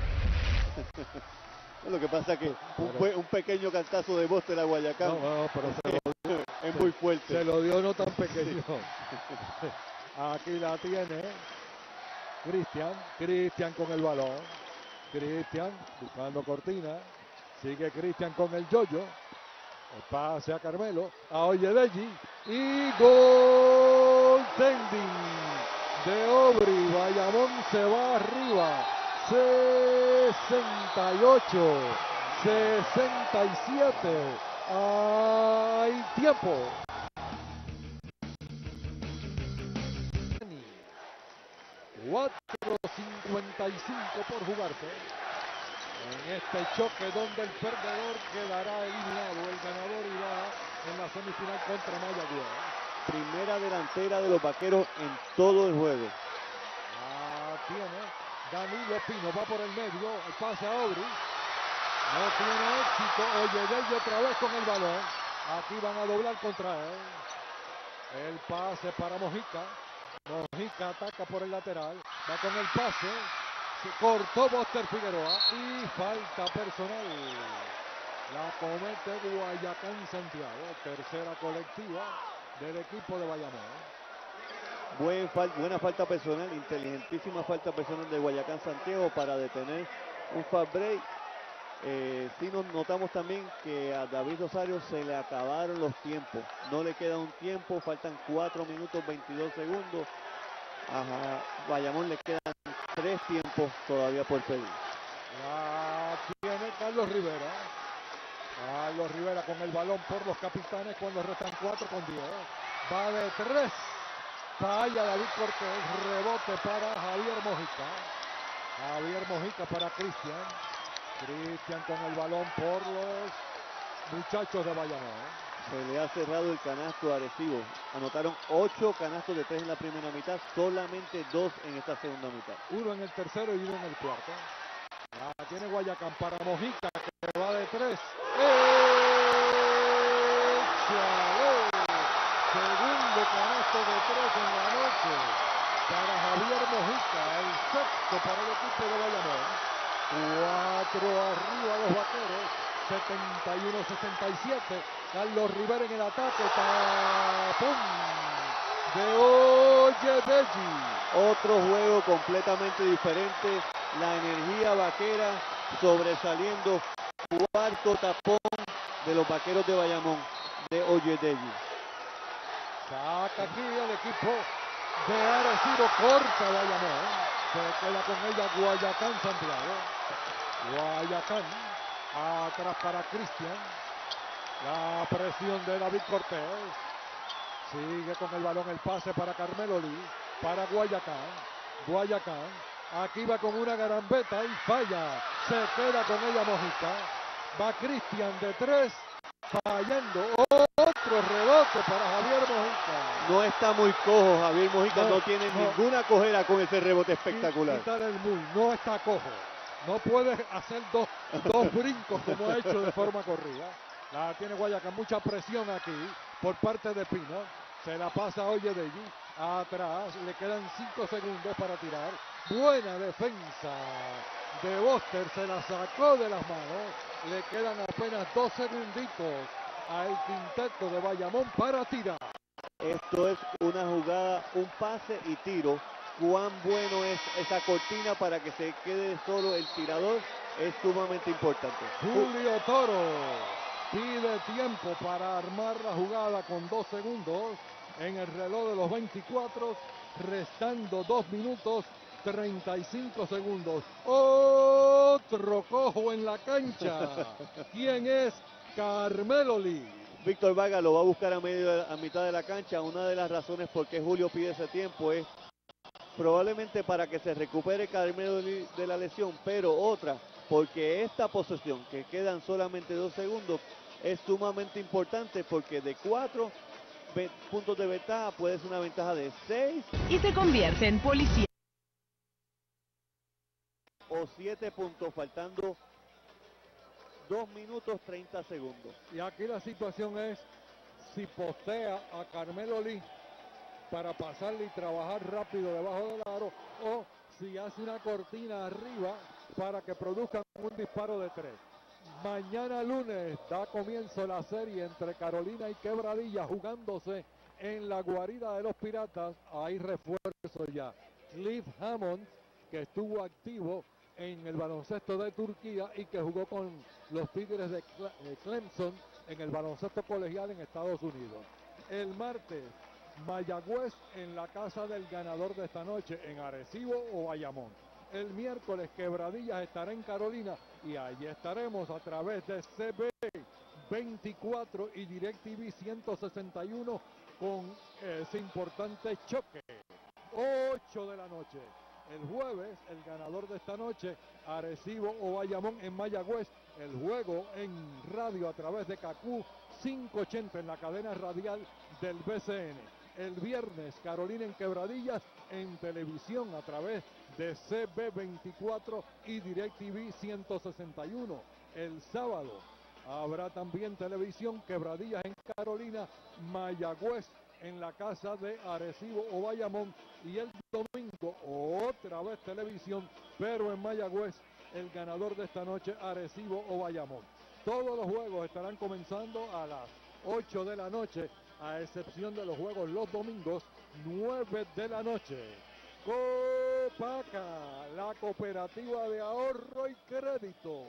Lo que pasa es que un, un pequeño cantazo de Buster a Guayacán, no, no, pero se lo dio, es muy fuerte. Se lo dio no tan pequeño. Aquí la tiene Cristian. Cristian con el balón. Cristian buscando cortina. Sigue Cristian con el yoyo. El pase a Carmelo. A Oyedeji. Y gol tending de Aubry. Bayamón se va arriba. sesenta y ocho sesenta y siete. Hay tiempo. cuatro cincuenta y cinco por jugarse. En este choque donde el perdedor quedará eliminado. El ganador irá en la semifinal contra Mayagüez. Primera delantera de los Vaqueros en todo el juego. La tiene Danilo Pino, va por el medio, el pase a Aubry. No tiene éxito. Oyedeji otra vez con el balón. Aquí van a doblar contra él. El pase para Mojica. Mojica ataca por el lateral. Va con el pase. Se cortó Buster Figueroa. Y falta personal. La comete Guayacán Santiago. Tercera colectiva del equipo de Bayamón. Buen fal buena falta personal, inteligentísima falta personal de Guayacán Santiago para detener un fast break Eh, sí nos notamos también que a David Rosario se le acabaron los tiempos. No le queda un tiempo, faltan cuatro minutos veintidós segundos. A Bayamón le quedan tres tiempos todavía por pedir. La tiene Carlos Rivera. Carlos Rivera con el balón por los capitanes cuando restan cuatro con diez. Va de tres. Falla David Cortés. Rebote para Javier Mojica. Javier Mojica para Cristian. Cristian con el balón por los muchachos de Bayamón. Se le ha cerrado el canasto a Arecibo. Anotaron ocho canastos de tres en la primera mitad, solamente dos en esta segunda mitad. Uno en el tercero y uno en el cuarto. La tiene Guayacán para Mojica, que va de tres. ¡Échale! Segundo canasto de tres en la noche para Javier Mojica, el sexto para el equipo de Bayamón. Cuatro arriba los vaqueros, setenta y uno sesenta y siete. Carlos Rivera en el ataque, tapón de Oyedeji. Otro juego completamente diferente, la energía vaquera sobresaliendo. Cuarto tapón de los vaqueros de Bayamón, de Oyedeji. Saca aquí el equipo de Arecibo, corta Bayamón. Se queda con ella Guayacán Santiago. Guayacán, atrás para Cristian. La presión de David Cortés. Sigue con el balón el pase para Carmelo Lee. Para Guayacán. Guayacán. Aquí va con una garambeta y falla. Se queda con ella Mojica. Va Cristian de tres. Fallando. Otro rebote para Javier Mojica. No está muy cojo Javier Mojica. No, no tiene no. ninguna cojera con ese rebote espectacular. Quitar el muy. No está cojo. No puede hacer dos, dos brincos como ha hecho de forma corrida. La tiene Guayacán, mucha presión aquí por parte de Pino. Se la pasa a Oyedeji. Atrás, le quedan cinco segundos para tirar. Buena defensa de Buster, se la sacó de las manos. Le quedan apenas dos segunditos al quinteto de Bayamón para tirar. Esto es una jugada, un pase y tiro. Cuán bueno es esa cortina para que se quede solo el tirador es sumamente importante. Julio Toro pide tiempo para armar la jugada con dos segundos en el reloj de los veinticuatro, restando dos minutos treinta y cinco segundos. Otro cojo en la cancha. ¿Quién es? Carmelo Lee. Víctor Vargas lo va a buscar a, medio, a mitad de la cancha. Una de las razones por qué Julio pide ese tiempo es probablemente para que se recupere Carmelo Lee de la lesión, pero otra porque esta posesión, que quedan solamente dos segundos, es sumamente importante porque de cuatro puntos de ventaja puede ser una ventaja de seis. Y se convierte en policía. O siete puntos, faltando dos minutos treinta segundos. Y aquí la situación es si postea a Carmelo Lee para pasarle y trabajar rápido debajo del aro, o si hace una cortina arriba para que produzcan un disparo de tres. Mañana lunes da comienzo la serie entre Carolina y Quebradilla, jugándose en la guarida de los Piratas. Hay refuerzo ya. Cliff Hammond, que estuvo activo en el baloncesto de Turquía y que jugó con los Tigres de Clemson en el baloncesto colegial en Estados Unidos. El martes, Mayagüez en la casa del ganador de esta noche, en Arecibo o Bayamón. El miércoles, Quebradillas estará en Carolina y allí estaremos a través de C B veinticuatro y DirecTV ciento sesenta y uno con ese importante choque. ocho de la noche. El jueves, el ganador de esta noche, Arecibo o Bayamón en Mayagüez. El juego en radio a través de Cacú quinientos ochenta en la cadena radial del B C N. El viernes, Carolina en Quebradillas en televisión a través de C B veinticuatro y DirecTV ciento sesenta y uno. El sábado habrá también televisión, Quebradillas en Carolina, Mayagüez en la casa de Arecibo o Bayamón, y el domingo otra vez televisión, pero en Mayagüez, el ganador de esta noche, Arecibo o Bayamón. Todos los juegos estarán comenzando a las ocho de la noche, a excepción de los juegos los domingos, nueve de la noche. Copaca, la cooperativa de ahorro y crédito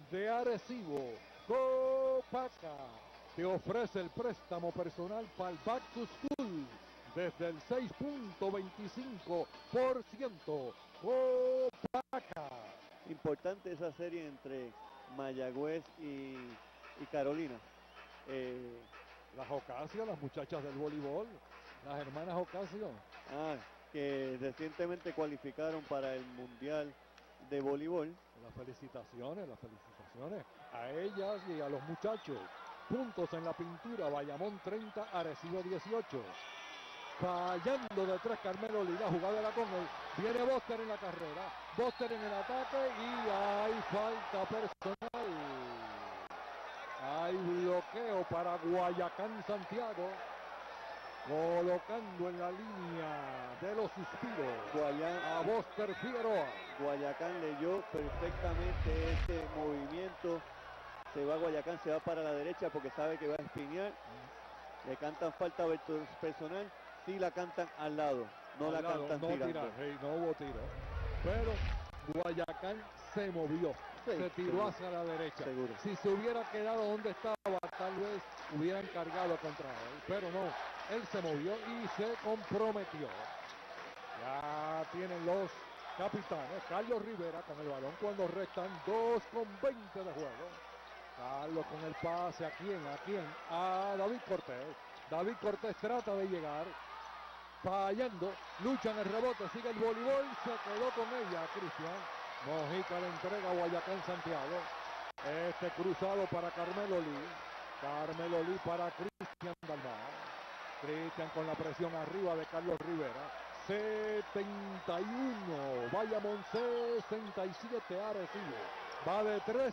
de Arecibo. Copaca te ofrece el préstamo personal para el Back to School desde el seis punto veinticinco por ciento. Copaca. Importante esa serie entre Mayagüez y, y Carolina. Eh, Las Ocasio, las muchachas del voleibol, las hermanas Ocasio. ah, que recientemente cualificaron para el Mundial de Voleibol. Las felicitaciones, las felicitaciones a ellas y a los muchachos. Puntos en la pintura, Bayamón treinta, Arecibo dieciocho. Fallando de tres Carmelo Lee, la jugada era con él. Viene Buster en la carrera, Buster en el ataque y hay falta personal. Hay bloqueo para Guayacán Santiago, colocando en la línea de los suspiros Guayán, a Buster Figueroa. Guayacán leyó perfectamente este movimiento. Se va Guayacán, se va para la derecha porque sabe que va a espinear. Le cantan falta personal. Sí la cantan al lado, no Al la lado, cantan no tirando. tira, hey, no hubo tiro. Pero Guayacán se movió, Sí, se tiró seguro, hacia la derecha. seguro. Si se hubiera quedado donde estaba, tal vez hubieran cargado contra él. Pero no, él se movió y se comprometió. Ya tienen los capitanes. Carlos Rivera con el balón cuando restan dos con veinte de juego. Carlos con el pase, ¿a quién? ¿A quién? A David Cortés. David Cortés trata de llegar, fallando, lucha en el rebote, sigue el voleibol, se quedó con ella Cristian. Mojica le entrega a Guayacán Santiago. Este cruzado para Carmelo Lee. Carmelo Lee para Cristian Dalmau. Cristian con la presión arriba de Carlos Rivera. setenta y uno, Bayamón sesenta y siete, Arecibo. Va de tres.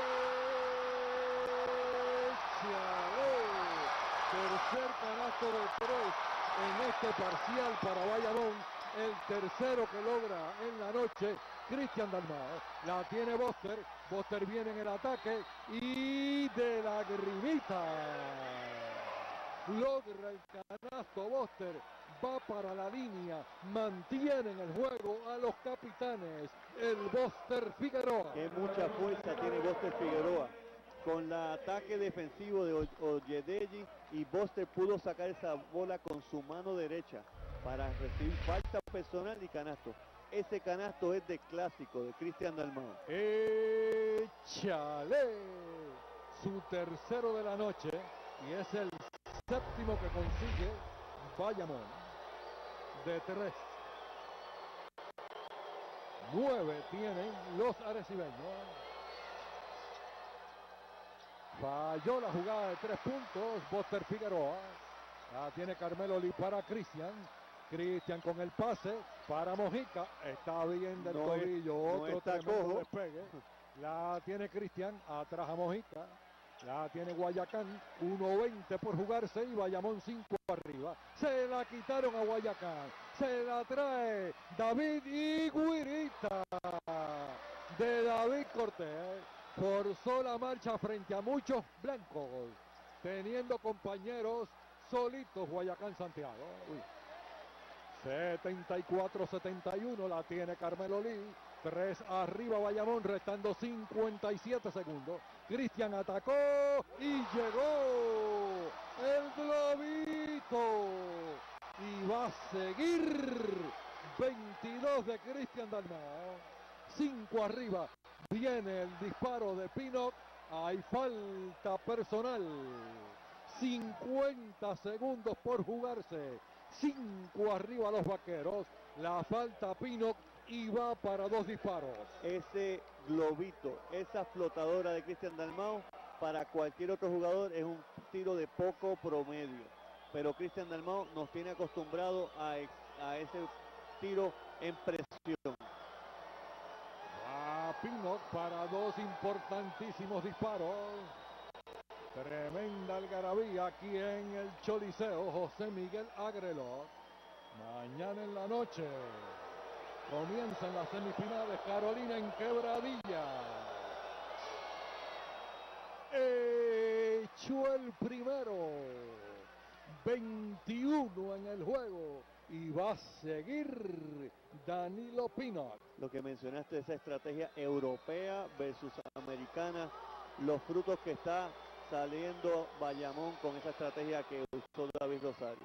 ¡Échale! Tercer canasto de tres en este parcial para Bayamón. El tercero que logra en la noche Cristian Dalmau. La tiene Buster. Buster viene en el ataque y de la grimita logra el canasto Buster. Va para la línea. Mantiene en el juego a los capitanes. El Buster Figueroa. Que mucha fuerza tiene Buster Figueroa. Con el ataque defensivo de Oyedeji, y Buster pudo sacar esa bola con su mano derecha para recibir falta personal y canasto. Ese canasto es de clásico de Cristian Dalmau. Échale, su tercero de la noche y es el séptimo que consigue Bayamón de tres. Nueve tienen los arecibeños. Falló la jugada de tres puntos, Buster Figueroa. La tiene Carmelo Lee para Cristian. Cristian con el pase para Mojica. Está bien del No tobillo, es- no otro está tremendo cojo. despegue. La tiene Cristian, atrás a Mojica. La tiene Guayacán, uno veinte por jugarse y Bayamón cinco arriba. Se la quitaron a Guayacán. Se la trae David Higuirita de David Cortés. Forzó la marcha frente a muchos blancos, teniendo compañeros solitos Guayacán Santiago. Uy. setenta y cuatro setenta y uno la tiene Carmelo Lee. tres arriba Bayamón, restando cincuenta y siete segundos. Cristian atacó y llegó el globito. Y va a seguir. veintidós de Cristian Dalmau. cinco arriba. Viene el disparo de Pinnock. Hay falta personal. cincuenta segundos por jugarse. cinco arriba los vaqueros. La falta Pinnock y va para dos disparos. Ese globito, esa flotadora de Cristian Dalmau, para cualquier otro jugador es un tiro de poco promedio. Pero Cristian Dalmau nos tiene acostumbrado a, ex- a ese tiro en presión. A Pinnock para dos importantísimos disparos. Tremenda algarabía aquí en el Choliseo José Miguel Agrelot. Mañana en la noche comienzan las semifinales. Carolina en Quebradilla. Echó el primero. veintiuno en el juego. y va a seguir Danilo Pinot. Lo que mencionaste, esa estrategia europea versus americana, los frutos que está saliendo Bayamón con esa estrategia que usó David Rosario.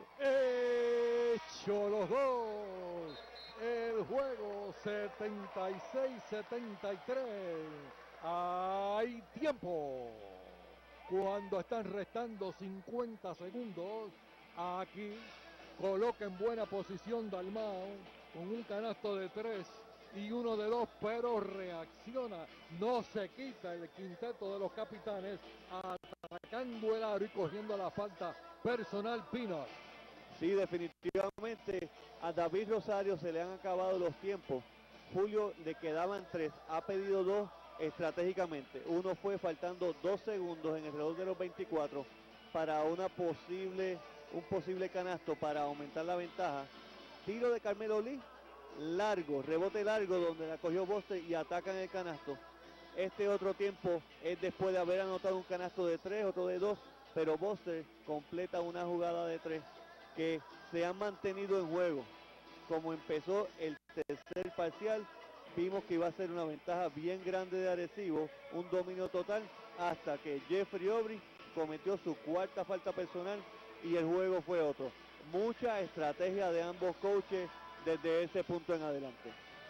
Hecho los dos. El juego setenta y seis setenta y tres. Hay tiempo. Cuando están restando cincuenta segundos, aquí coloca en buena posición Dalmau con un canasto de tres y uno de dos, pero reacciona, no se quita el quinteto de los capitanes, atacando el aro y cogiendo la falta personal Pinot. Sí, definitivamente a David Rosario se le han acabado los tiempos. Julio le quedaban tres, ha pedido dos estratégicamente. Uno fue faltando dos segundos en el reloj de los veinticuatro para una posible, un posible canasto para aumentar la ventaja. Tiro de Carmelo Lee, largo, rebote largo donde la cogió Buster y atacan el canasto. Este otro tiempo es después de haber anotado un canasto de tres, otro de dos, pero Buster completa una jugada de tres que se han mantenido en juego. Como empezó el tercer parcial, vimos que iba a ser una ventaja bien grande de Arecibo, un dominio total, hasta que Jeffrey Aubry cometió su cuarta falta personal y el juego fue otro. Mucha estrategia de ambos coaches desde ese punto en adelante.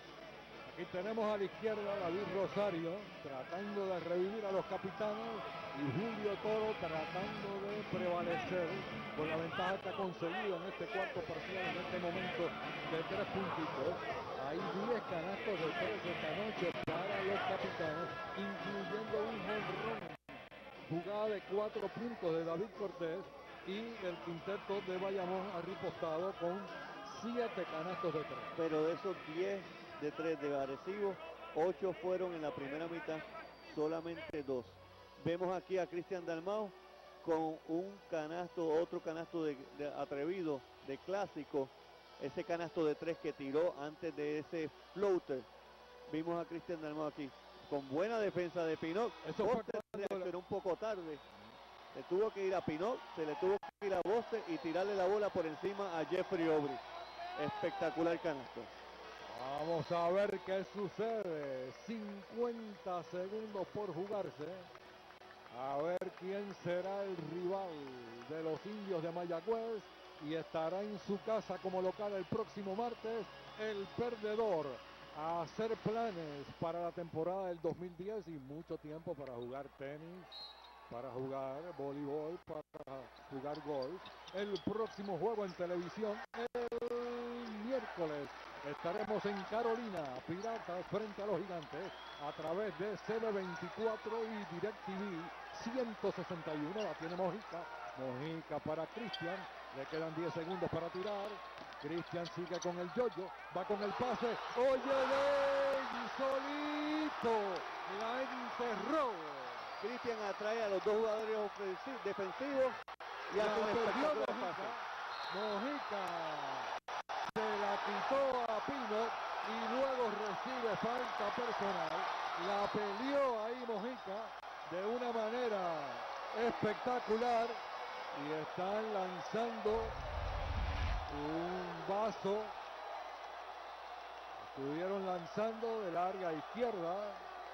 Aquí tenemos a la izquierda a David Rosario tratando de revivir a los capitanes y Julio Toro tratando de prevalecer con la ventaja que ha conseguido en este cuarto parcial, en este momento de tres puntitos. Hay diez canastos de tres esta noche para los capitanes, incluyendo un home run, jugada de cuatro puntos de David Cortés, y el quinteto de Bayamón ha ripostado con siete canastos de tres. Pero de esos diez de tres de Arecibo, ocho fueron en la primera mitad, solamente dos. Vemos aquí a Cristian Dalmau con un canasto, otro canasto de, de atrevido, de clásico, ese canasto de tres que tiró antes de ese floater. Vimos a Cristian Dalmau aquí, con buena defensa de Pinot. Eso fue Buster reaccionó un poco tarde, le tuvo que ir a Pinot, se le tuvo que ir a Buster y tirarle la bola por encima a Jeffrey Aubry. Espectacular canasto. Vamos a ver qué sucede. cincuenta segundos por jugarse. A ver quién será el rival de los Indios de Mayagüez. Y estará en su casa como local el próximo martes el perdedor. A hacer planes para la temporada del dos mil diez y mucho tiempo para jugar tenis, para jugar voleibol, para jugar golf. El próximo juego en televisión el miércoles estaremos en Carolina, Piratas frente a los Gigantes, a través de C B veinticuatro y DirecTV ciento sesenta y uno. La tiene Mojica, Mojica para Cristian, le quedan diez segundos para tirar. Cristian sigue con el yoyo, va con el pase, oye, solito, la enterró. Cristian atrae a los dos jugadores defensivos y hace un espectacular pase. Mojica se la quitó a Pinot y luego recibe falta personal. La peleó ahí Mojica de una manera espectacular y están lanzando un vaso. Estuvieron lanzando de larga izquierda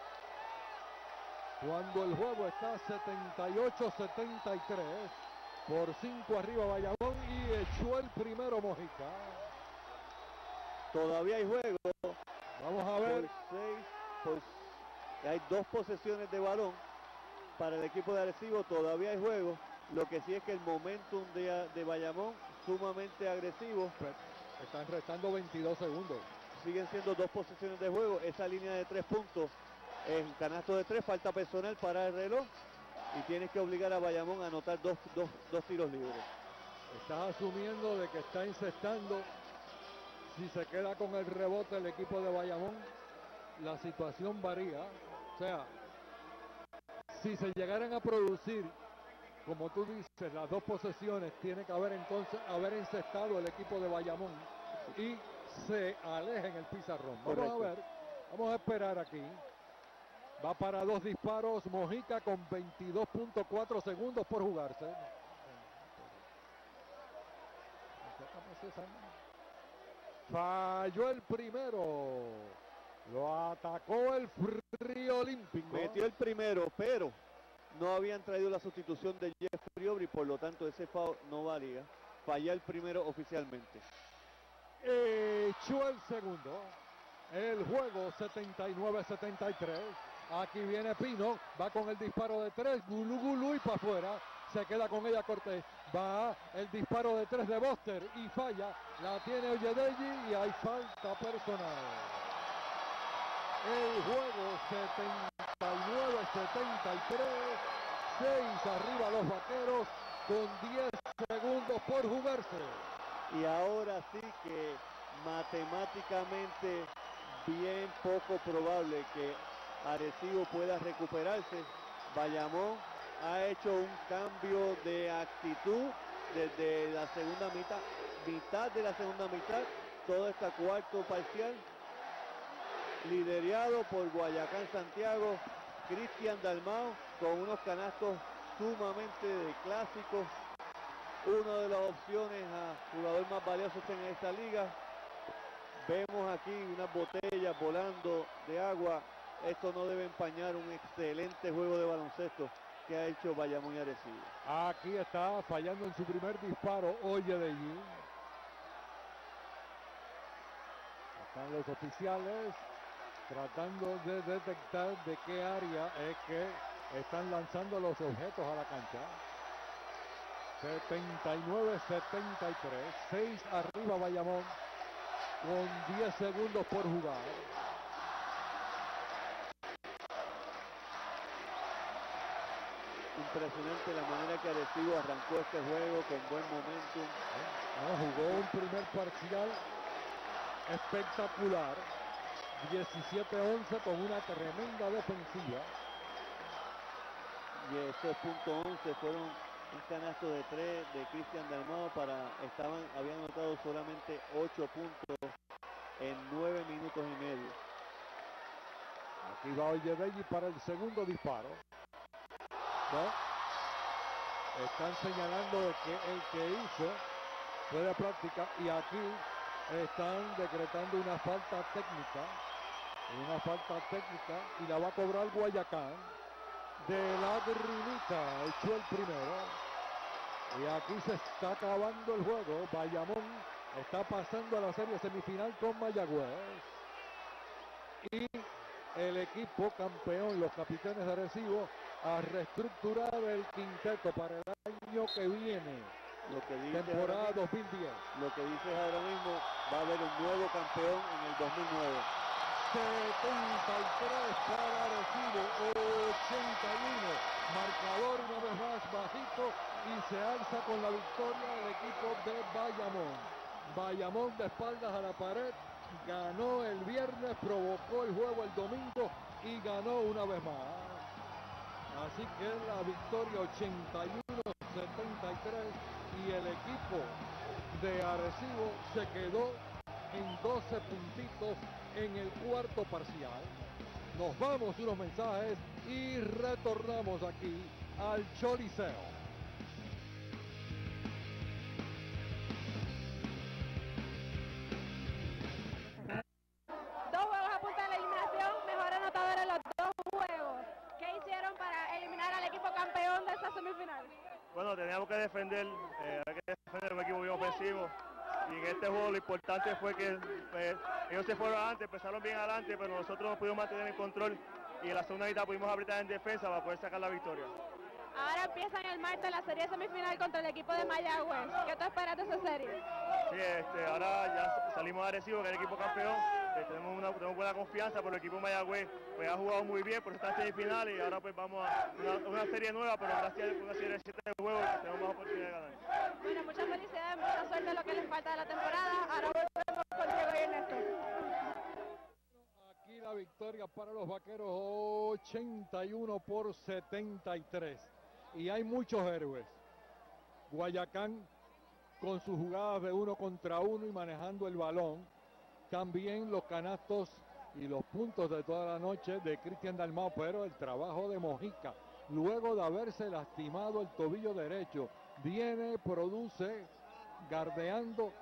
cuando el juego está setenta y ocho setenta y tres, por cinco arriba Bayamón y echó el primero Mojica. Todavía hay juego. Vamos a ver. Por seis, por, hay dos posesiones de balón para el equipo de Arecibo. Todavía hay juego. Lo que sí es que el momentum de, de Bayamón sumamente agresivo. Están restando veintidós segundos. Siguen siendo dos posesiones de juego. Esa línea de tres puntos. En canasto de tres, falta personal para el reloj y tienes que obligar a Bayamón a anotar dos, dos, dos tiros libres. Estás asumiendo de que está incestando. Si se queda con el rebote el equipo de Bayamón, la situación varía. O sea, si se llegaran a producir, como tú dices, las dos posesiones, tiene que haber entonces haber encestado el equipo de Bayamón y se aleja en el pizarrón. Vamos Correcto. a ver, vamos a esperar aquí. Va para dos disparos Mojica con veintidós punto cuatro segundos por jugarse. Falló el primero. Lo atacó el Frío Olímpico. Metió el primero, pero no habían traído la sustitución de Jeffrey Aubrey, por lo tanto ese foul no valía. Falla el primero oficialmente. Echó el segundo. El juego setenta y nueve a setenta y tres. Aquí viene Pino, va con el disparo de tres, Gulu Gulu y para afuera. Se queda con ella Cortés. Va el disparo de tres de Buster y falla. La tiene Oyedeji y hay falta personal. El juego setenta y nueve a setenta y tres. seis arriba los Vaqueros con diez segundos por jugarse. Y ahora sí que matemáticamente bien poco probable que Arecibo pueda recuperarse. Bayamón ha hecho un cambio de actitud desde la segunda mitad, mitad de la segunda mitad, todo este cuarto parcial, liderado por Guayacán Santiago, Cristian Dalmau con unos canastos sumamente de clásicos, una de las opciones a jugador más valiosos en esta liga. Vemos aquí unas botellas volando de agua. Esto no debe empañar un excelente juego de baloncesto que ha hecho Bayamón y Arecibo. Aquí está fallando en su primer disparo Oyedeji. Están los oficiales tratando de detectar de qué área es que están lanzando los objetos a la cancha. setenta y nueve a setenta y tres. seis arriba Bayamón con diez segundos por jugar. Impresionante la manera que Arecibo arrancó este juego con buen momentum. No, jugó un primer parcial espectacular, diecisiete a once con una tremenda defensiva. Y esos puntos once fueron un canasto de tres de Cristian Dalmau para, estaban, habían anotado solamente ocho puntos en nueve minutos y medio. Aquí va Oyedeji para el segundo disparo. ¿No? Están señalando de que el que hizo fue de práctica y aquí están decretando una falta técnica, una falta técnica y la va a cobrar Guayacán. De Lagrimita echó el primero y aquí se está acabando el juego. Bayamón está pasando a la serie semifinal con Mayagüez y el equipo campeón, los Capitanes de Arecibo, a reestructurar el quinteto para el año que viene, Lo que dice temporada ahora, dos mil diez. lo que dices ahora mismo, va a haber un nuevo campeón en el dos mil nueve. setenta y tres para Arecibo, ochenta y uno. Marcador una vez más bajito y se alza con la victoria el equipo de Bayamón. Bayamón de espaldas a la pared, ganó el viernes, provocó el juego el domingo y ganó una vez más. Así que la victoria ochenta y uno a setenta y tres y el equipo de Arecibo se quedó en doce puntitos en el cuarto parcial. Nos vamos unos mensajes y retornamos aquí al Choliseo. Dos juegos a punta de la eliminación, mejor anotador en los dos juegos. ¿Qué hicieron para eliminar al equipo campeón de esta semifinal? Bueno, teníamos que defender, eh, hay que defender un equipo bien ofensivo. Y en este juego lo importante fue que pues, ellos se fueron antes, empezaron bien adelante, pero nosotros nos pudimos mantener el control y en la segunda mitad pudimos apretar en defensa para poder sacar la victoria. Ahora empiezan el martes la serie semifinal contra el equipo de Mayagüez. ¿Qué tú esperas de esa serie? Sí, este, ahora ya salimos de Arecibo, que es el equipo campeón, eh, tenemos, una, tenemos buena confianza, pero el equipo de Mayagüez pues, ha jugado muy bien, por eso está en semifinales y ahora pues vamos a una, una serie nueva, pero gracias a una serie de siete juegos tenemos más oportunidad de ganar. Bueno, muchas felicidades, mucha suerte en lo que les falta de la temporada. Ahora volvemos con Diego y Ernesto. Aquí la victoria para los Vaqueros, ochenta y uno por setenta y tres. Y hay muchos héroes. Guayacán con sus jugadas de uno contra uno y manejando el balón. También los canastos y los puntos de toda la noche de Cristian Dalmau, pero el trabajo de Mojica, luego de haberse lastimado el tobillo derecho, viene, produce, gardeando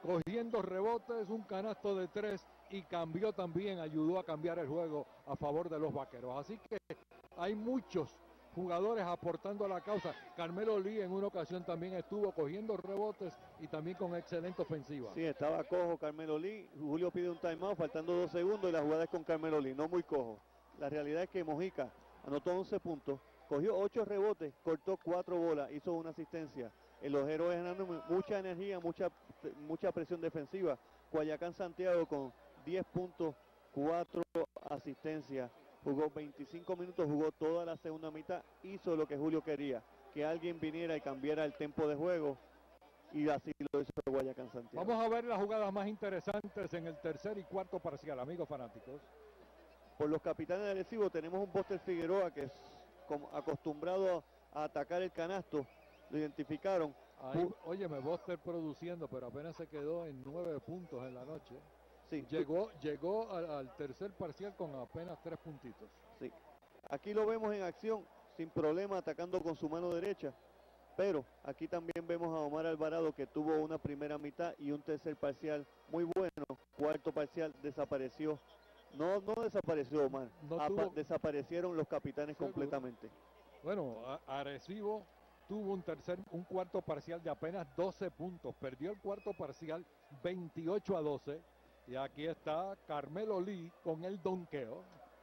cogiendo rebotes, un canasto de tres y cambió también, ayudó a cambiar el juego a favor de los Vaqueros. Así que hay muchos jugadores aportando a la causa. Carmelo Lee en una ocasión también estuvo cogiendo rebotes y también con excelente ofensiva. Sí, estaba cojo Carmelo Lee. Julio pide un timeout faltando dos segundos y la jugada es con Carmelo Lee, no muy cojo. La realidad es que Mojica anotó once puntos, cogió ocho rebotes, cortó cuatro bolas, hizo una asistencia. En los héroes ganando mucha energía, mucha, mucha presión defensiva. Guayacán Santiago con diez puntos, cuatro asistencias. Jugó veinticinco minutos, jugó toda la segunda mitad, hizo lo que Julio quería, que alguien viniera y cambiara el tempo de juego, y así lo hizo Guayacán Santiago. Vamos a ver las jugadas más interesantes en el tercer y cuarto parcial, amigos fanáticos. Por los Capitanes de Arecibo tenemos un Buster Figueroa que es como acostumbrado a atacar el canasto, lo identificaron. Ahí, óyeme, Buster produciendo, pero apenas se quedó en nueve puntos en la noche. Sí, llegó llegó al, al tercer parcial con apenas tres puntitos. Sí. Aquí lo vemos en acción, sin problema, atacando con su mano derecha. Pero aquí también vemos a Omar Alvarado, que tuvo una primera mitad y un tercer parcial muy bueno. Cuarto parcial desapareció. No, no desapareció Omar. No Apa- tuvo... Desaparecieron los Capitanes Seguro. completamente. Bueno, Arecibo tuvo un tercer, un cuarto parcial de apenas doce puntos. Perdió el cuarto parcial veintiocho a doce. Y aquí está Carmelo Lee con el donqueo.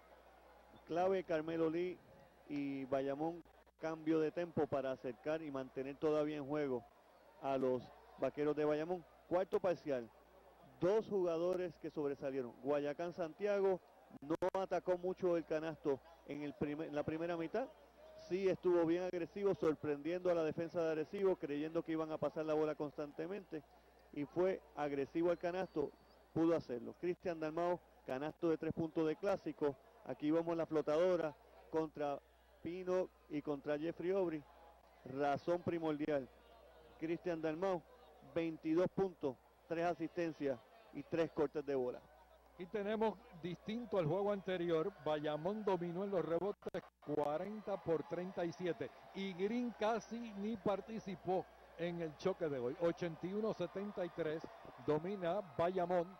Clave Carmelo Lee y Bayamón, cambio de tempo para acercar y mantener todavía en juego a los Vaqueros de Bayamón. Cuarto parcial, dos jugadores que sobresalieron. Guayacán Santiago no atacó mucho el canasto en, el primer, en la primera mitad. Sí estuvo bien agresivo, sorprendiendo a la defensa de Arecibo, creyendo que iban a pasar la bola constantemente. Y fue agresivo al canasto. Pudo hacerlo. Cristian Dalmau, canasto de tres puntos de clásico. Aquí vamos la flotadora contra Pino y contra Jeffrey Aubry. Razón primordial. Cristian Dalmau, veintidós puntos, tres asistencias y tres cortes de bola. Y tenemos distinto al juego anterior. Bayamón dominó en los rebotes cuarenta por treinta y siete. Y Green casi ni participó en el choque de hoy. ochenta y uno a setenta y tres domina Bayamón.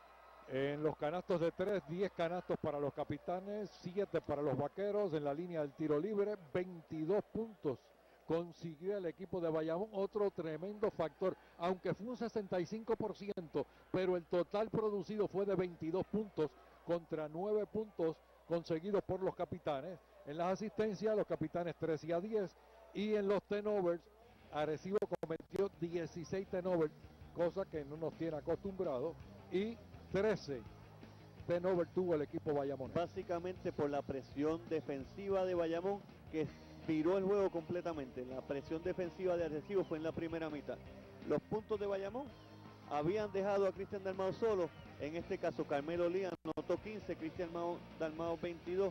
En los canastos de tres, diez canastos para los Capitanes, siete para los Vaqueros. En la línea del tiro libre, veintidós puntos consiguió el equipo de Bayamón. Otro tremendo factor, aunque fue un sesenta y cinco por ciento, pero el total producido fue de veintidós puntos contra nueve puntos conseguidos por los Capitanes. En las asistencias, los Capitanes trece a diez, y en los turnovers, Arecibo cometió dieciséis turnovers, cosa que no nos tiene acostumbrados, y trece turnovers tuvo el equipo Bayamón. Básicamente por la presión defensiva de Bayamón, que viró el juego completamente. La presión defensiva de Arecibo fue en la primera mitad. Los puntos de Bayamón habían dejado a Cristian Dalmau solo. En este caso, Carmelo Lee anotó quince, Cristian Dalmau veintidós,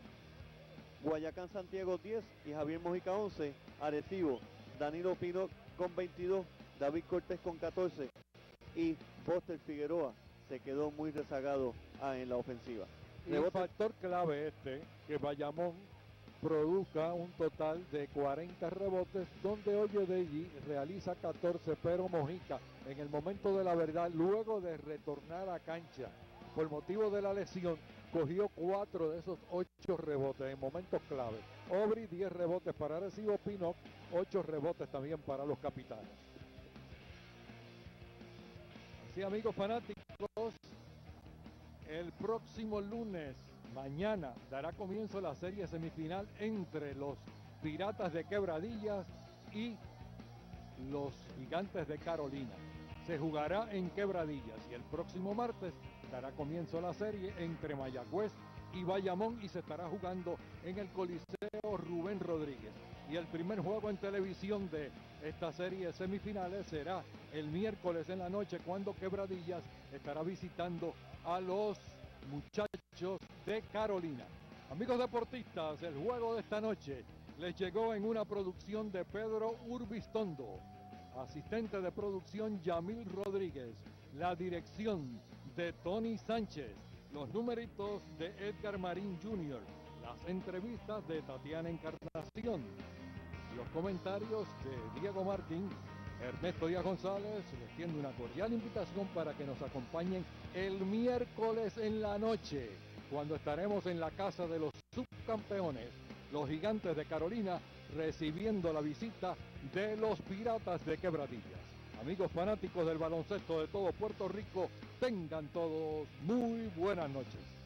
Guayacán Santiago diez y Javier Mojica once. Arecibo, Danilo Pino con veintidós, David Cortés con catorce y Buster Figueroa se quedó muy rezagado ah, en la ofensiva. Y el factor clave este, que Bayamón produzca un total de cuarenta rebotes, donde Oyedeji realiza catorce, pero Mojica en el momento de la verdad, luego de retornar a cancha por motivo de la lesión, cogió cuatro de esos ocho rebotes en momentos clave. Aubry diez rebotes para Arecibo, Pinot ocho rebotes también para los Capitanes. Sí, amigos fanáticos, el próximo lunes, mañana, dará comienzo la serie semifinal entre los Piratas de Quebradillas y los Gigantes de Carolina. Se jugará en Quebradillas y el próximo martes dará comienzo la serie entre Mayagüez y Bayamón, y se estará jugando en el Coliseo Rubén Rodríguez. Y el primer juego en televisión de esta serie semifinales será el miércoles en la noche, cuando Quebradillas estará visitando a los Muchachos de Carolina. Amigos deportistas, el juego de esta noche les llegó en una producción de Pedro Urbistondo, asistente de producción Yamil Rodríguez, la dirección de Tony Sánchez, los numeritos de Edgar Marín junior, las entrevistas de Tatiana Encarnación, los comentarios de Diego Martín Ernesto Díaz González les tiende una cordial invitación para que nos acompañen el miércoles en la noche, cuando estaremos en la casa de los subcampeones, los Gigantes de Carolina, recibiendo la visita de los Piratas de Quebradillas. Amigos fanáticos del baloncesto de todo Puerto Rico, tengan todos muy buenas noches.